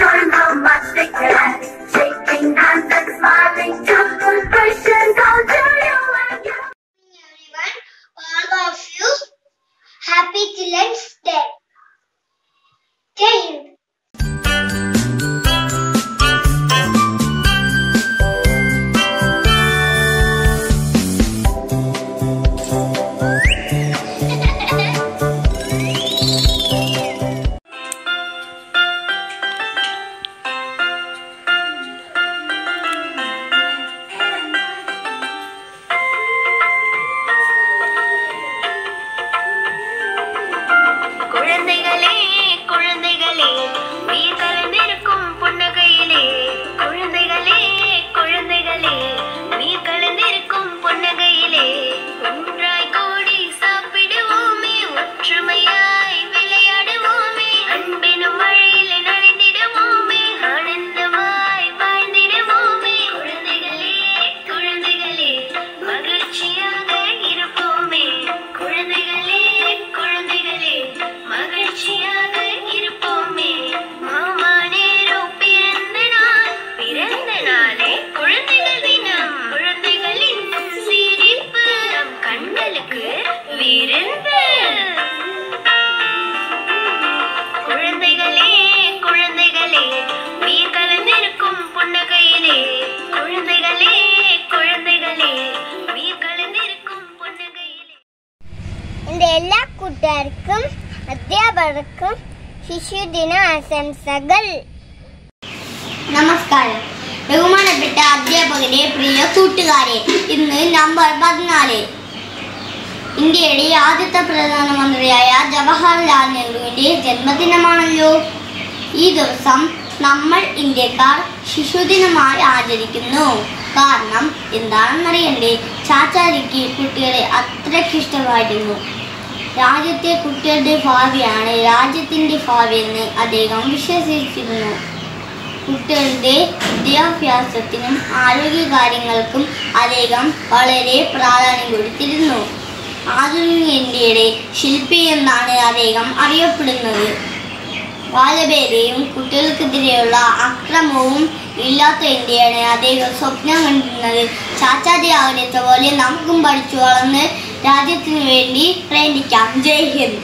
A: എല്ലാവർക്കും അധ്യാപകർക്കും ശിശുദിന ആശംസകൾ. നമസ്കാരം. ബഹുമാനപ്പെട്ട അധ്യാപകരെ, പ്രിയ കൂട്ടുകാരെ, ഇന്ന് November പതിനാല് ഇന്ത്യയുടെ ആദ്യത്തെ പ്രധാനമന്ത്രിയായ ജവഹർലാൽ നെഹ്റുവിന്റെ ജന്മദിനമാണല്ലോ. ഈ ദിവസം നമ്മൾ ഇന്ത്യക്കാർ ശിശുദിനമായി ആചരിക്കുന്നു. കാരണം എന്താണെന്നറിയണ്ടേ? ചാച്ചാജിക്ക് കുട്ടികളെ അത്രയ്ക്ക് ഇഷ്ടമായിരുന്നു. രാജ്യത്തെ കുട്ടികളുടെ ഭാവിയാണ് രാജ്യത്തിന്റെ ഭാവി എന്ന് അദ്ദേഹം വിശ്വസിച്ചിരുന്നു. കുട്ടികളുടെ വിദ്യാഭ്യാസത്തിനും ആരോഗ്യകാര്യങ്ങൾക്കും അദ്ദേഹം വളരെ പ്രാധാന്യം കൊടുത്തിരുന്നു. ആധുനിക ഇന്ത്യയുടെ ശില്പി എന്നാണ് അദ്ദേഹം അറിയപ്പെടുന്നത്. ബാലഭേദയും കുട്ടികൾക്കെതിരെയുള്ള അക്രമവും ഇല്ലാത്ത ഇന്ത്യയാണ് അദ്ദേഹം സ്വപ്നം കണ്ടിരുന്നത്. ചാച്ചാജി ആഗ്രഹിച്ച പോലെ നമുക്കും പഠിച്ചു വളർന്ന് രാജ്യത്തിനു വേണ്ടി പ്രയത്നിക്കാം. Jai Hind.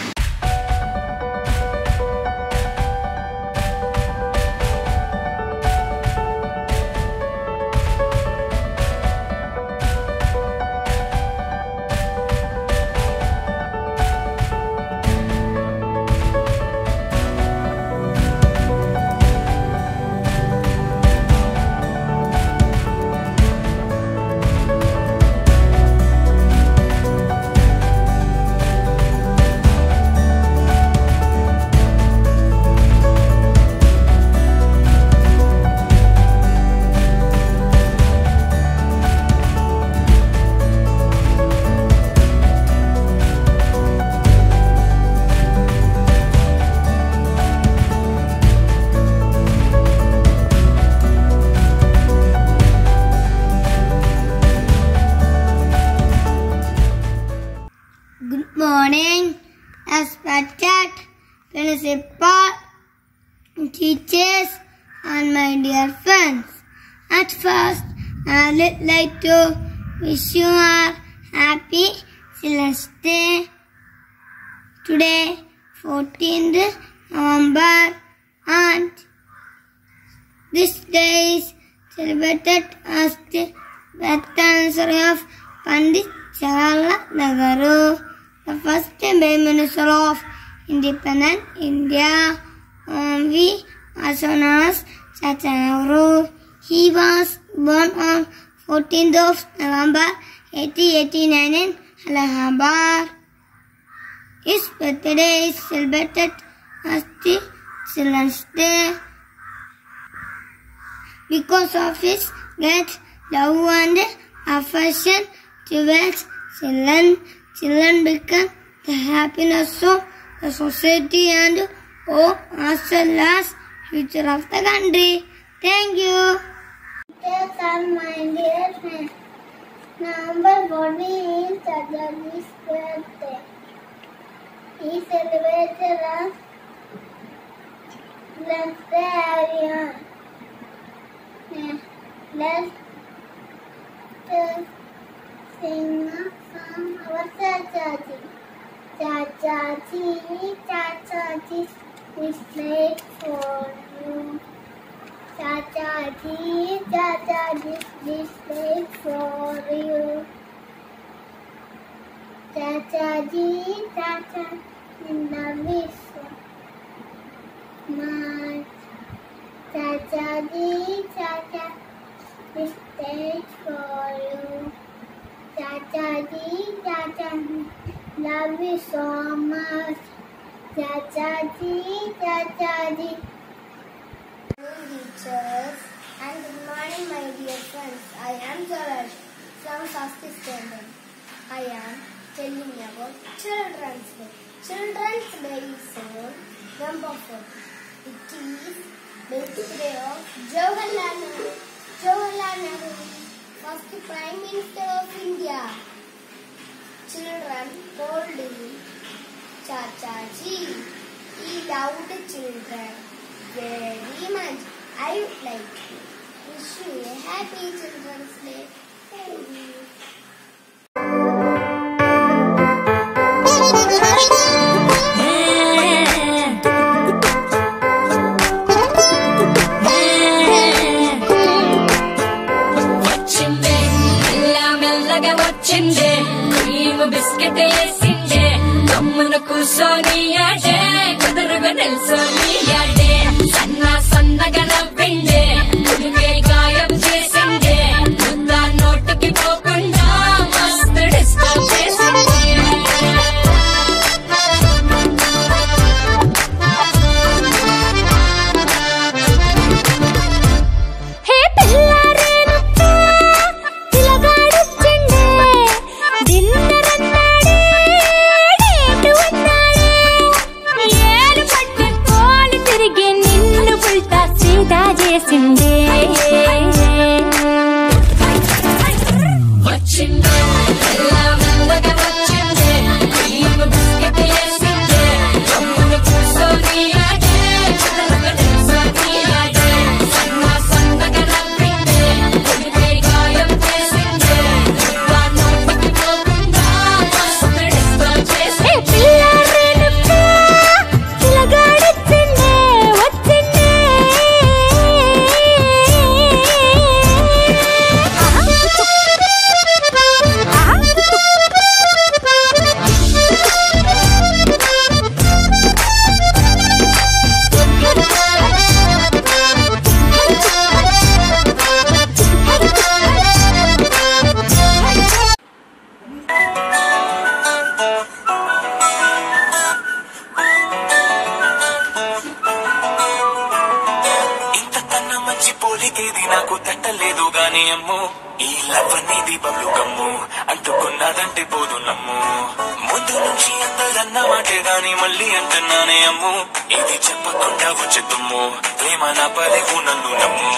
A: Good morning, respected principal, teachers, and my dear friends. At first, I would like to wish you a happy Children's Day. Today, fourteenth November, and this day is celebrated as the birth anniversary of Pandit Jawaharlal Nehru, the first Prime Minister of independent India, um, we also known as Chacha Nehru. He was born on fourteenth of November eighteen eighty-nine in Allahabad. His birthday is celebrated as the Children's Day. Because of his great love and affection towards children, children become the happiness of the society and oh, as well as future of the country. Thank you. Yes, and my dear friends, November fourteenth is Chachaji's birthday. He celebrated as Children's Day everyone. Let's sing a song our Chachaji. Chachaji, Chachaji, this plate for you. Chachaji, Chachaji, this plate for you. Chachaji, Chachaji, love is so much. Chachaji, Chachaji, this plate for you. Chachaji, Chachaji, love you so much. Chachaji, Chachaji. Good teachers and good morning, my dear friends. I am Sarnelli from first standard. I am telling about Children's Day. Children's Day is on number four. It is birthday of Jawaharlal Nehru. Jawaharlal Nehru, first Prime Minister of India. Children told him, Chachaji, he loved children very much. I would like to wish you a happy Children's Day. Thank you.
I: Biscuit వేసిండే కమ్మున కూర్చొనియాడే కుదురుగా నిల్చొనియాడే సన్న సన్నగా నవ్విండే ఉడికే గాయం చేసిండే ముద్ద నోటికి పోకుండా మస్తు డిస్టర్బ్ చేసిండే
J: నాకు తట్టలేదు గాని అమ్ము ఈ లవ్ అనేది బబ్లు గమ్ము అంటుకున్నదంటే పోదు నమ్ము ముందు నుంచి అందరన్న మాటే గాని మళ్ళీ అంటున్నానే అమ్ము ఇది చెప్పకుండా వచ్చే తుమ్ము ప్రేమ నా పరేవు నన్ను నమ్ము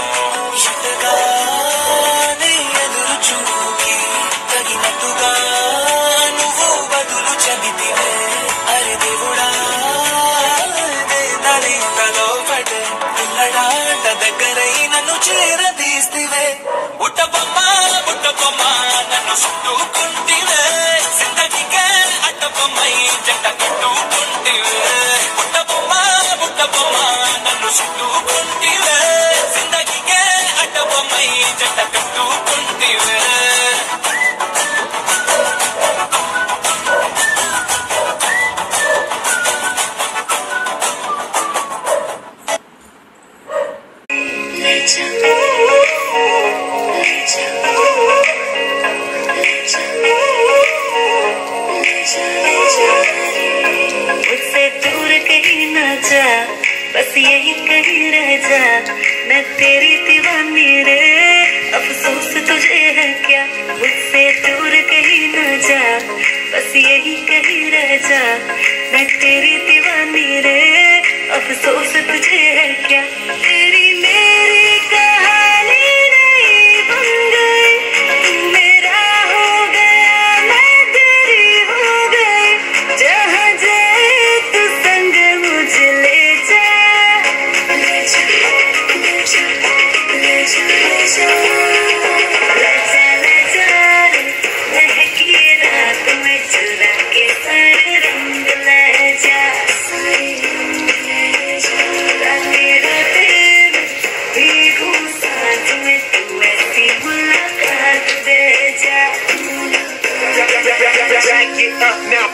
J: ఎంతగానే ఎదురు చూకి తగినట్టుగా నువ్వు బదులు చెబితివే అరే దేవుడా తలో పడే పిల్లడాట దగ్గరై నన్ను చేరదీస్తివే బుట్టబొమ్మ బుట్టబొమ్మ నన్ను చుట్టుకుంటివే జిందగీకే అడ్డబొమ్మై జంట కట్టుకుంటివే బుట్టబొమ్మ బుట్టబొమ్మ నన్ను చుట్టుకుంటివే జిందగీకే అడ్డబొమ్మై జంట కట్టుకుంటివే
F: मुझसे दूर कहीं ना जा बस यही कहीं रह जा मैं तेरी दीवानी रे अफसोस तुझे है क्या मुझसे दूर कहीं ना जा बस यही कहीं रह जा मैं तेरी दीवानी रे अफसोस तुझे है क्या तेरी मेरी कहानी नहीं बन गई तू मेरा हो गया मैं तेरी हो गई जहाँ जाए तू संग मुझे ले जा ले जा ले जा ले जा ले जा ले जा ले जा महकी रात में चुरा के सारे रंग ले जा सारे रंग ले जा राते राते भीगू सांस में तू ऐसी मुलाकात दे जा
J: Jack it up now.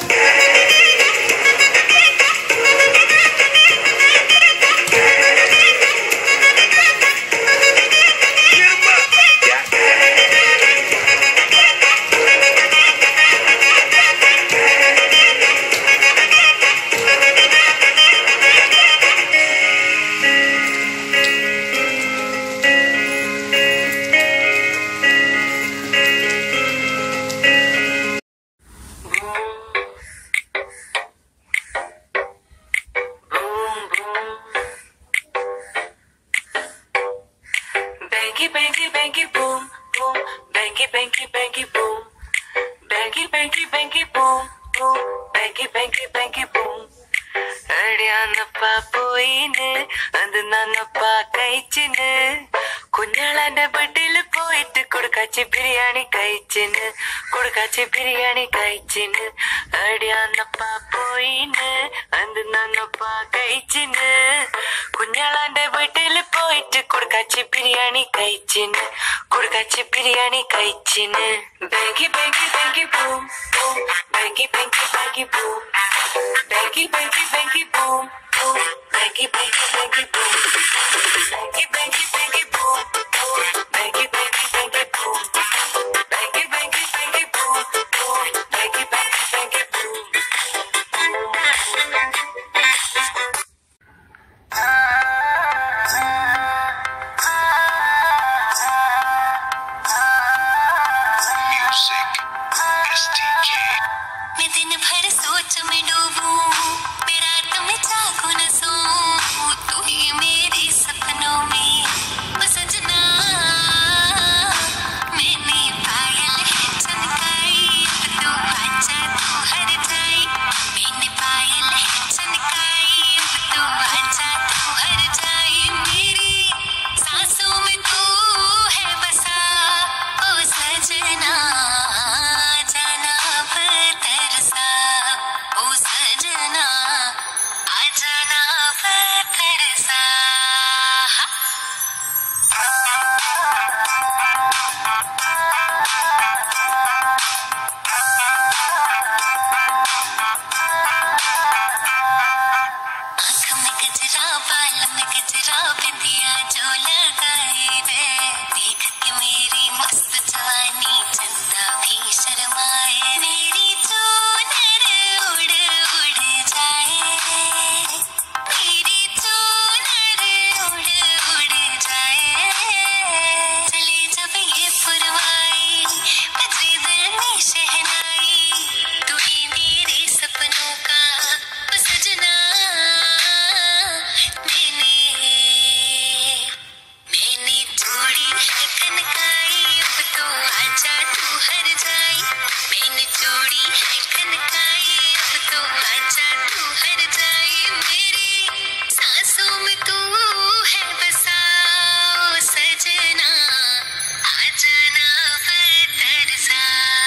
F: Bangy, bangy, bangy, boom, boom. Bangy, bangy, bangy, boom. Bangy, bangy, bangy, boom, boom. Bangy, bangy, bangy, boom. അടിയാന്നപ്പാ പോയിന് അത് നന്നപ്പാ കഴിച്ചിന് കുഞ്ഞാളന്റെ വീട്ടില് പോയിട്ട് കൊടുക്കാച്ചി ബിരിയാണി കഴിച്ചിന് കൊടുക്കാച്ചി ബിരിയാണി കഴിച്ചിന് അടിയാന്നപ്പാ പോയിന് അത് നന്നപ്പാ കഴിച്ചിന് കുഞ്ഞാളന്റെ വീട്ടില് പോയിട്ട് കൊടുക്കാച്ചി ബിരിയാണി കഴിച്ചിന് കച്ച് ബിരിയാണി കഴിച്ചിന് ബാഗി ബാഗി ബാഗി ബൂം ബൂം ബാഗി ബാഗി ബാഗി ബൂം ബാഗി ബാഗി ബാഗി ബൂം ബൂം ബാഗി ബാഗി ബാഗി ബൂം ബാഗി ബാഗി ബാഗി ബൂം ബാഗി ബാഗി ബാഗി ബൂം ബാഗി ബാഗി ബാഗി ബൂം ബാഗി ബാഗി ബാഗി ബൂം मैं दिन भर सोच में डूबूं मेरा तुम जागो न सोऊं तू ही मेरे सपनों में ओ सजना मैंने पायल है चमकाई तो आजा तू हर जाई मैंने पायल है चमकाई तो आजा तू हर जाई मेरी सांसों में तू है बसा ओ सजना जाना तरसा ओ सजना आ जाना तरसा आँख में गजरा बाल में गजरा बिंदिया जो लगाई रे देख के मेरी मस्त जवानी चंदा भी शर्माए मेरी चूनर उड़ उड़ जाए मेरी चूनर उड़ उड़ जाए चले जब ये पुरवाई बजे दिल में शहनाई तू ही मेरे सपनों का ओ सजना मैंने मैंने जोड़ी है कनकाई अब तो आजा तू हर जाई मैंने जोड़ी है कनकाई अब तो आजा तू हर जाई मेरी सांसों में तू है बसा ओ सजना आ जाना तरसा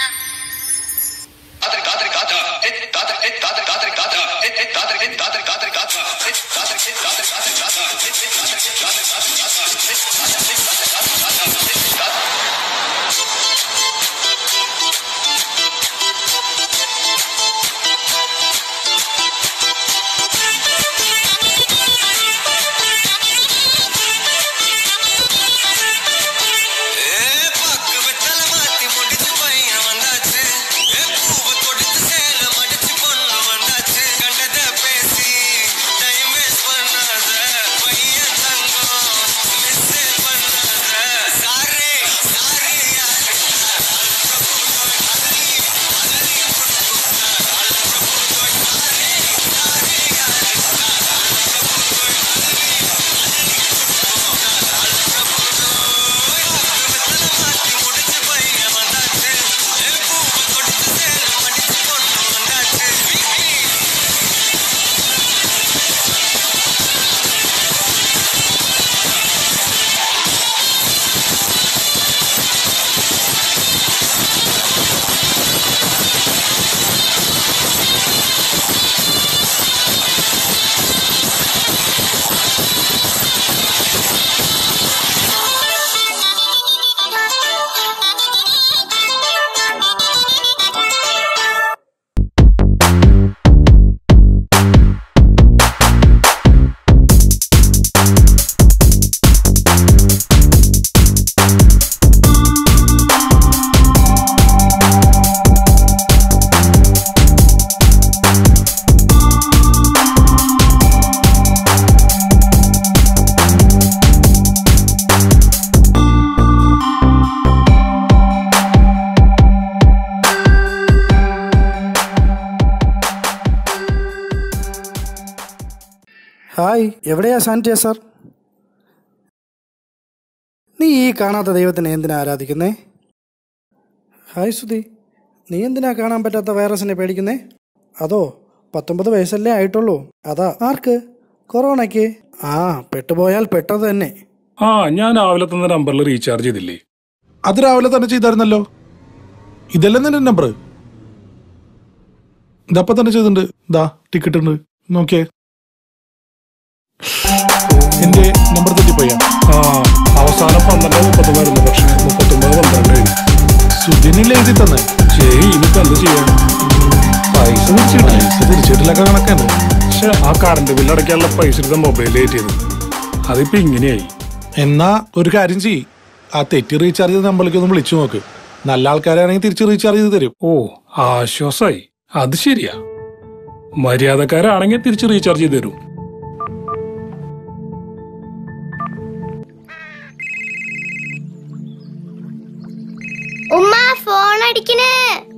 K: ഹായ്, എവിടെയാ സാനിറ്റൈസർ? നീ ഈ കാണാത്ത ദൈവത്തിനെ എന്തിനാ ആരാധിക്കുന്നേ? ഹായ് സുധി, നീ എന്തിനാ കാണാൻ പറ്റാത്ത വൈറസിനെ പേടിക്കുന്നേ? അതോ പത്തൊമ്പത് വയസ്സല്ലേ ആയിട്ടുള്ളൂ, അതാ? ആർക്ക്? കൊറോണയ്ക്ക്? ആ, പെട്ടുപോയാൽ പെട്ടത് തന്നെ.
L: ആ, ഞാൻ രാവിലെ തന്ന നമ്പറിൽ റീചാർജ് ചെയ്തില്ലേ?
M: അത് രാവിലെ തന്നെ ചെയ്തായിരുന്നല്ലോ. ഇതല്ലേ നിന്റെ നമ്പർ? ഇതപ്പം തന്നെ ചെയ്തിട്ടുണ്ട്. ദാ ടിക്കറ്റ് ഉണ്ട്, നോക്കിയേ. എന്റെ നമ്പർ തെറ്റിപ്പോയാ?
L: ആ, അവസാനം പന്ത്രണ്ട് മുപ്പത്തൊന്നായിരുന്നു, പക്ഷേ മുപ്പത്തൊമ്പത് കറണ്ട് ബില്ല് അടയ്ക്കാനുള്ള പൈസ എടുത്ത മൊബൈൽ കയറ്റിയത്. അതിപ്പോ ഇങ്ങനെയായി.
M: എന്നാ ഒരു കാര്യം ചെയ്യ്, ആ തെറ്റി റീചാർജ് ചെയ്ത നമ്പറിലേക്ക് ഒന്ന് വിളിച്ചു നോക്ക്. നല്ല ആൾക്കാരാണെങ്കിൽ തിരിച്ച് റീചാർജ് ചെയ്ത് തരും.
L: ഓ, ആശ്വാസായി. അത് ശരിയാ. മര്യാദക്കാരാണെങ്കിൽ തിരിച്ച് റീചാർജ് ചെയ്ത് തരും.
A: ഉമ്മ ഫോൺ അടിക്കണേ.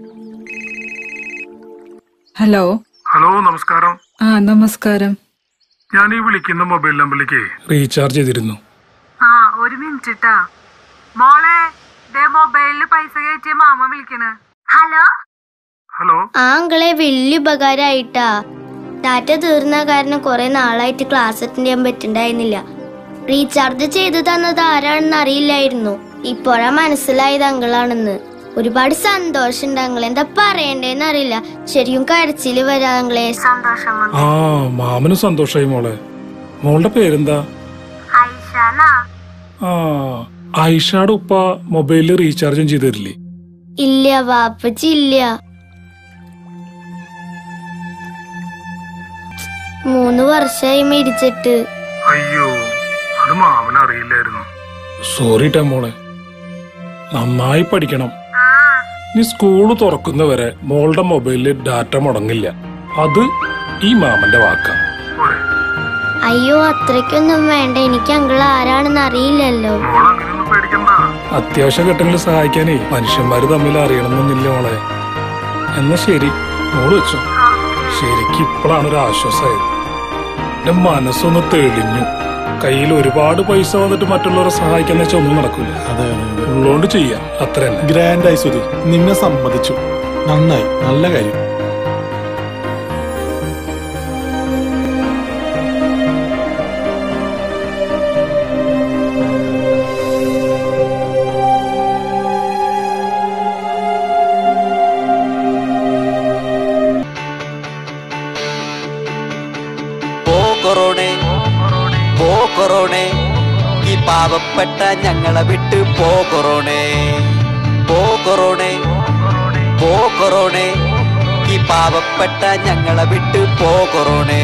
N: ഹലോ
L: ഹലോ, നമസ്കാരം.
N: ആ നമസ്കാരം.
L: ഞാൻ ഈ വിളിക്കുന്ന മൊബൈൽ നമ്പറിലേക്ക് റീചാർജ് ചെയ്തിരുന്നു.
N: ആ ഒരു മിനിറ്റ് മോളെ, മൊബൈലില് പൈസ കയറ്റിയ മാമ വിളിക്കണ്.
A: Hello
L: hello.
A: ആ അങ്കിളെ വലിയ ഉപകാരമായിട്ടാ. ഡാറ്റ തീർന്ന കാരണം കുറെ നാളായിട്ട് ക്ലാസ് അറ്റൻഡ് ചെയ്യാൻ പറ്റുണ്ടായിരുന്നില്ല. റീചാർജ് ചെയ്തു തന്നത് ആരാണെന്ന് അറിയില്ലായിരുന്നു. ഇപ്പോഴാ മനസ്സിലായത് അങ്കിളാണെന്ന്. ഒരുപാട് സന്തോഷമുണ്ട് അങ്കിൾ. എന്താ പറയണ്ടേന്ന് അറിയില്ല. ശരിക്കും കരച്ചില് വരാ അങ്കിളെ. സന്തോഷം.
L: ആ മാമന് സന്തോഷായി മോളെ. മോളുടെ പേരെന്താ? ആ ആയിഷയുടെ ഉപ്പ മൊബൈലില് റീചാർജും ചെയ്ത് തരില്ലേ?
A: ഇല്ല വാപ്പച്ചി ഇല്ല. മൂന്ന് വർഷമായി മരിച്ചിട്ട്.
L: അയ്യോ, അത് മാമന് അറിയില്ലായിരുന്നു. സോറി ട്ടാ മോളെ. നന്നായി പഠിക്കണം. നീ സ്കൂള് തുറക്കുന്നവരെ മോളുടെ മൊബൈലില് ഡാറ്റ മുടങ്ങില്ല. അത് ഈ മാമന്റെ വാക്കാ.
A: അയ്യോ അത്രയ്ക്കൊന്നും വേണ്ട. എനിക്ക് അങ്കിൾ ആരാണെന്ന് അറിയില്ലല്ലോ.
L: അത്യാവശ്യ ഘട്ടങ്ങളിൽ സഹായിക്കാനേ മനുഷ്യന്മാര് തമ്മിൽ അറിയണമെന്നില്ല മോളെ. എന്നാ ശരി, മോള് വെച്ചോ. ശരിക്കും ഇപ്പോഴാണ് ഒരു ആശ്വാസമായത്. എന്റെ മനസ്സൊന്ന് തെളിഞ്ഞു. കയ്യിൽ ഒരുപാട് പൈസ വന്നിട്ട് മറ്റുള്ളവരെ സഹായിക്കാന്ന് വെച്ചാൽ ഒന്നും നടക്കൂല.
M: അതെ,
L: ഉള്ളോണ്ട് ചെയ്യാം, അത്ര തന്നെ.
M: ഗ്രാൻഡായി സുധി, നിന്നെ സമ്മതിച്ചു. നന്നായി, നല്ല കാര്യം.
O: ഈ പാവപ്പെട്ട ഞങ്ങളെ വിട്ട് പോ കൊറോണേ, പോ കൊറോണേ, പോ കൊറോണേ. ഈ പാവപ്പെട്ട ഞങ്ങളെ വിട്ട് പോ കൊറോണേ.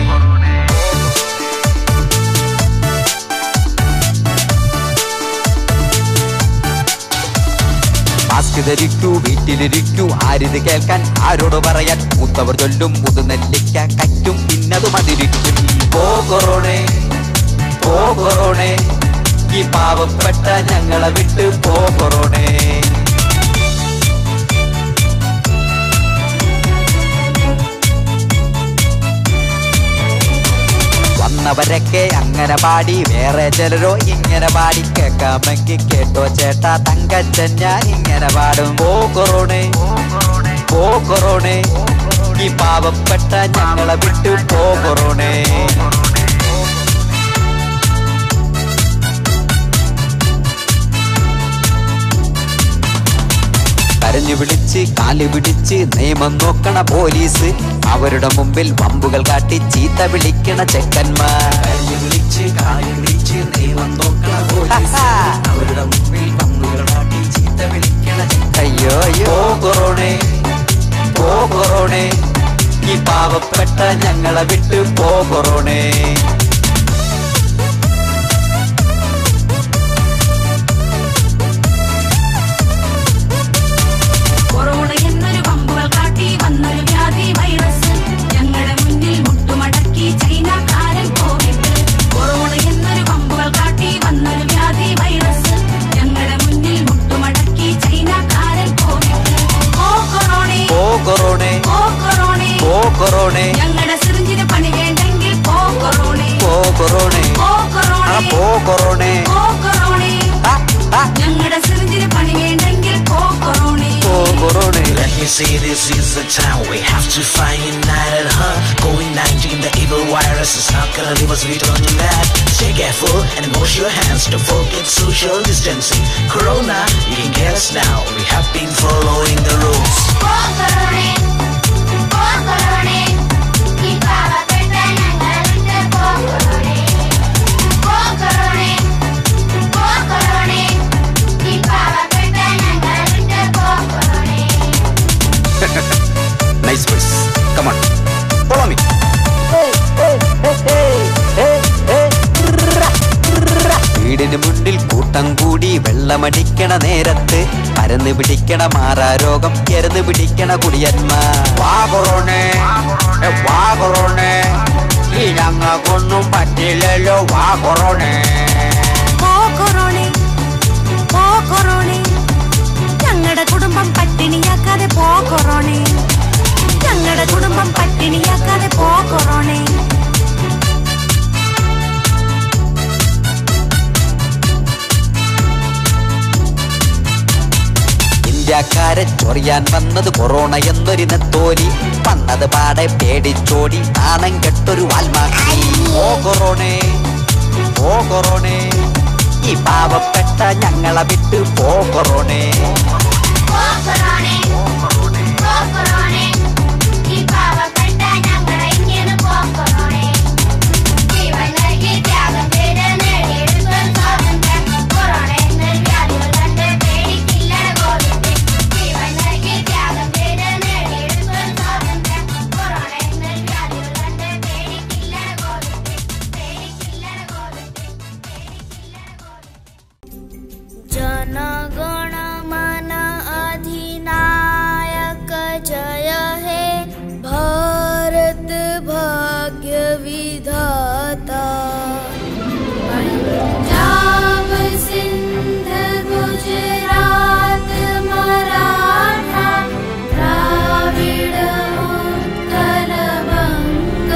O: മാസ്ക് ധരിക്കൂ, വീട്ടിലിരിക്കൂ. ആരിത് കേൾക്കാൻ, ആരോട് പറയാൻ? മൂത്തവർ ചൊല്ലും മുതുനെല്ലിക്ക കറ്റും പിന്നതു മതിരിക്കും. പോ കൊറോണേ, പോ കൊറോണേ. ഈ പാവപ്പെട്ട ഞങ്ങളെ വിട്ട് പോ കൊറോണേ. വന്നവരൊക്കെ അങ്ങനെ പാടി, വേറെ ചിലരോ ഇങ്ങനെ പാടി. കേൾക്കാമെങ്കിൽ കേട്ടോ ചേട്ടാ, തങ്കച്ചൻ ഞാൻ ഇങ്ങനെ പാടും. പോ കൊറോണേ, പോ കൊറോണേ. ഈ പാവപ്പെട്ട ഞങ്ങളെ വിട്ട് പോ കൊറോണേ. കരഞ്ഞു വിളിച്ച് കാല് പിടിച്ച് നിയമം നോക്കണ പോലീസ്. അവരുടെ മുമ്പിൽ വമ്പുകൾ കാട്ടി ചീത്ത വിളിക്കണ ചെക്കന്മാർ. കരഞ്ഞു വിളിച്ച് കാല് പിടിച്ച് നിയമം നോക്കണ പോലീസ്. അവരുടെ മുമ്പിൽ വമ്പുകൾ കാട്ടി ചീത്ത വിളിക്കണ ചെക്കന്മാർ. അയ്യോ അയ്യോ കൊറോണേ, പോ കൊറോണേ. ഈ പാവപ്പെട്ട ഞങ്ങളെ വിട്ട് പോ കൊറോണേ.
I: വന്നൊരു വ്യാധി വൈറസ് ഞങ്ങളുടെ മുന്നിൽ മുട്ടുമടക്കി ചൈനക്കാരൻ കോവിഡ്. കൊറോണ എന്നൊരു വമ്പുകൾ കാട്ടി വന്നൊരു വ്യാധി വൈറസ് ഞങ്ങളുടെ മുന്നിൽ മുട്ടുമടക്കി ചൈനക്കാരൻ കോവിഡ്. ഓ കൊറോണേ,
O: പോ കൊറോണേ,
I: ഓ കൊറോണേ,
O: പോ കൊറോണേ.
I: ഞങ്ങളുടെ സിറിഞ്ചിന് പണി വേണ്ടെങ്കിൽ പോ കൊറോണേ,
O: പോ കൊറോണേ,
I: ഓ കൊറോണേ,
O: പോ കൊറോണേ,
I: ഓ കൊറോണേ. ഞങ്ങളുടെ സിറിഞ്ചിന് പണി വേണ്ടെങ്കിൽ പോ കൊറോണേ,
O: പോ കൊറോണേ.
J: Let me say this is the time we have to fight united, huh? COVID nineteen, the evil virus is not gonna leave us, we don't do that. Stay careful and wash your hands, don't forget social distancing. Corona, you can get us now, we have been following the rules.
H: പോ കൊറോണേ, പോ കൊറോണേ. ഈ പാവപ്പെട്ട ഞങ്ങളെ വിട്ട് പോ കൊറോണേ, പോ കൊറോണേ, പോ കൊറോണേ. ഈ പാവപ്പെട്ട ഞങ്ങളെ വിട്ട് പോ കൊറോണേ.
O: Nice voice. Come on, follow me.
H: Hey, hey.
O: വീടിന് മുന്നിൽ കൂട്ടം കൂടി വെള്ളമടിക്കണ നേരത്ത് പരന്ന് പിടിക്കണ മാറാരോഗം എരന്ന് പിടിക്കണ കുടിയന്മാർ. വാ കൊറോണേ വാ കൊറോണേ ഈ ഞങ്ങൾക്കൊന്നും പറ്റില്ലല്ലോ വാ കൊറോണേ.
I: പോ കൊറോണേ പോ കൊറോണേ ഞങ്ങളുടെ കുടുംബം പട്ടിണിയാക്കാതെ പോ കൊറോണേ. ഞങ്ങളുടെ കുടുംബം പട്ടിണിയാക്കാതെ പോ കൊറോണേ.
O: ഇന്ത്യക്കാരെ ചൊറിയാൻ വന്നത് കൊറോണ എന്നൊരു നെത്തോലി. വന്നത് പാടെ പേടിച്ചോടി നാണം കെട്ടൊരു വാൽമാക്കി. ഓ കൊറോണേ ഓ കൊറോണേ ഈ പാവപ്പെട്ട ഞങ്ങളെ വിട്ട് പോ കൊറോണേ.
E: जनगण मन अधिनायक जय हे भारत भाग्य विधाता. पंजाब सिंध गुजरात मराठा द्राविड़ उत्कल बंग.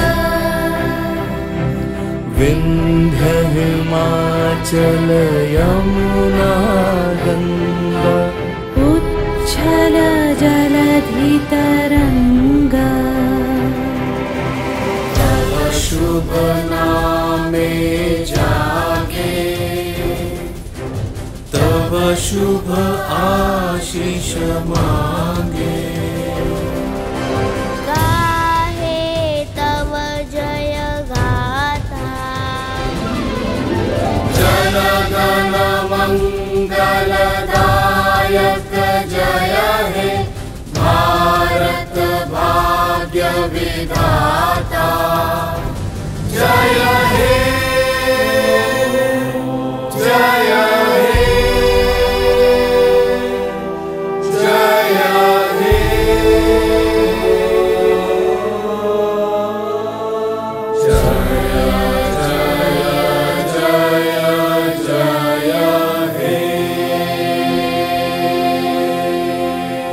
J: विंध्य हिमाचल यमुना गंगा
I: उच्छल जलधि तरंगा.
J: तव शुभ नामे जागे तव शुभ आशीष मांगे.
E: गाहे तव जय गाथा
J: जनगण मंगलदायक जय हे भारत भाग्य विधाता.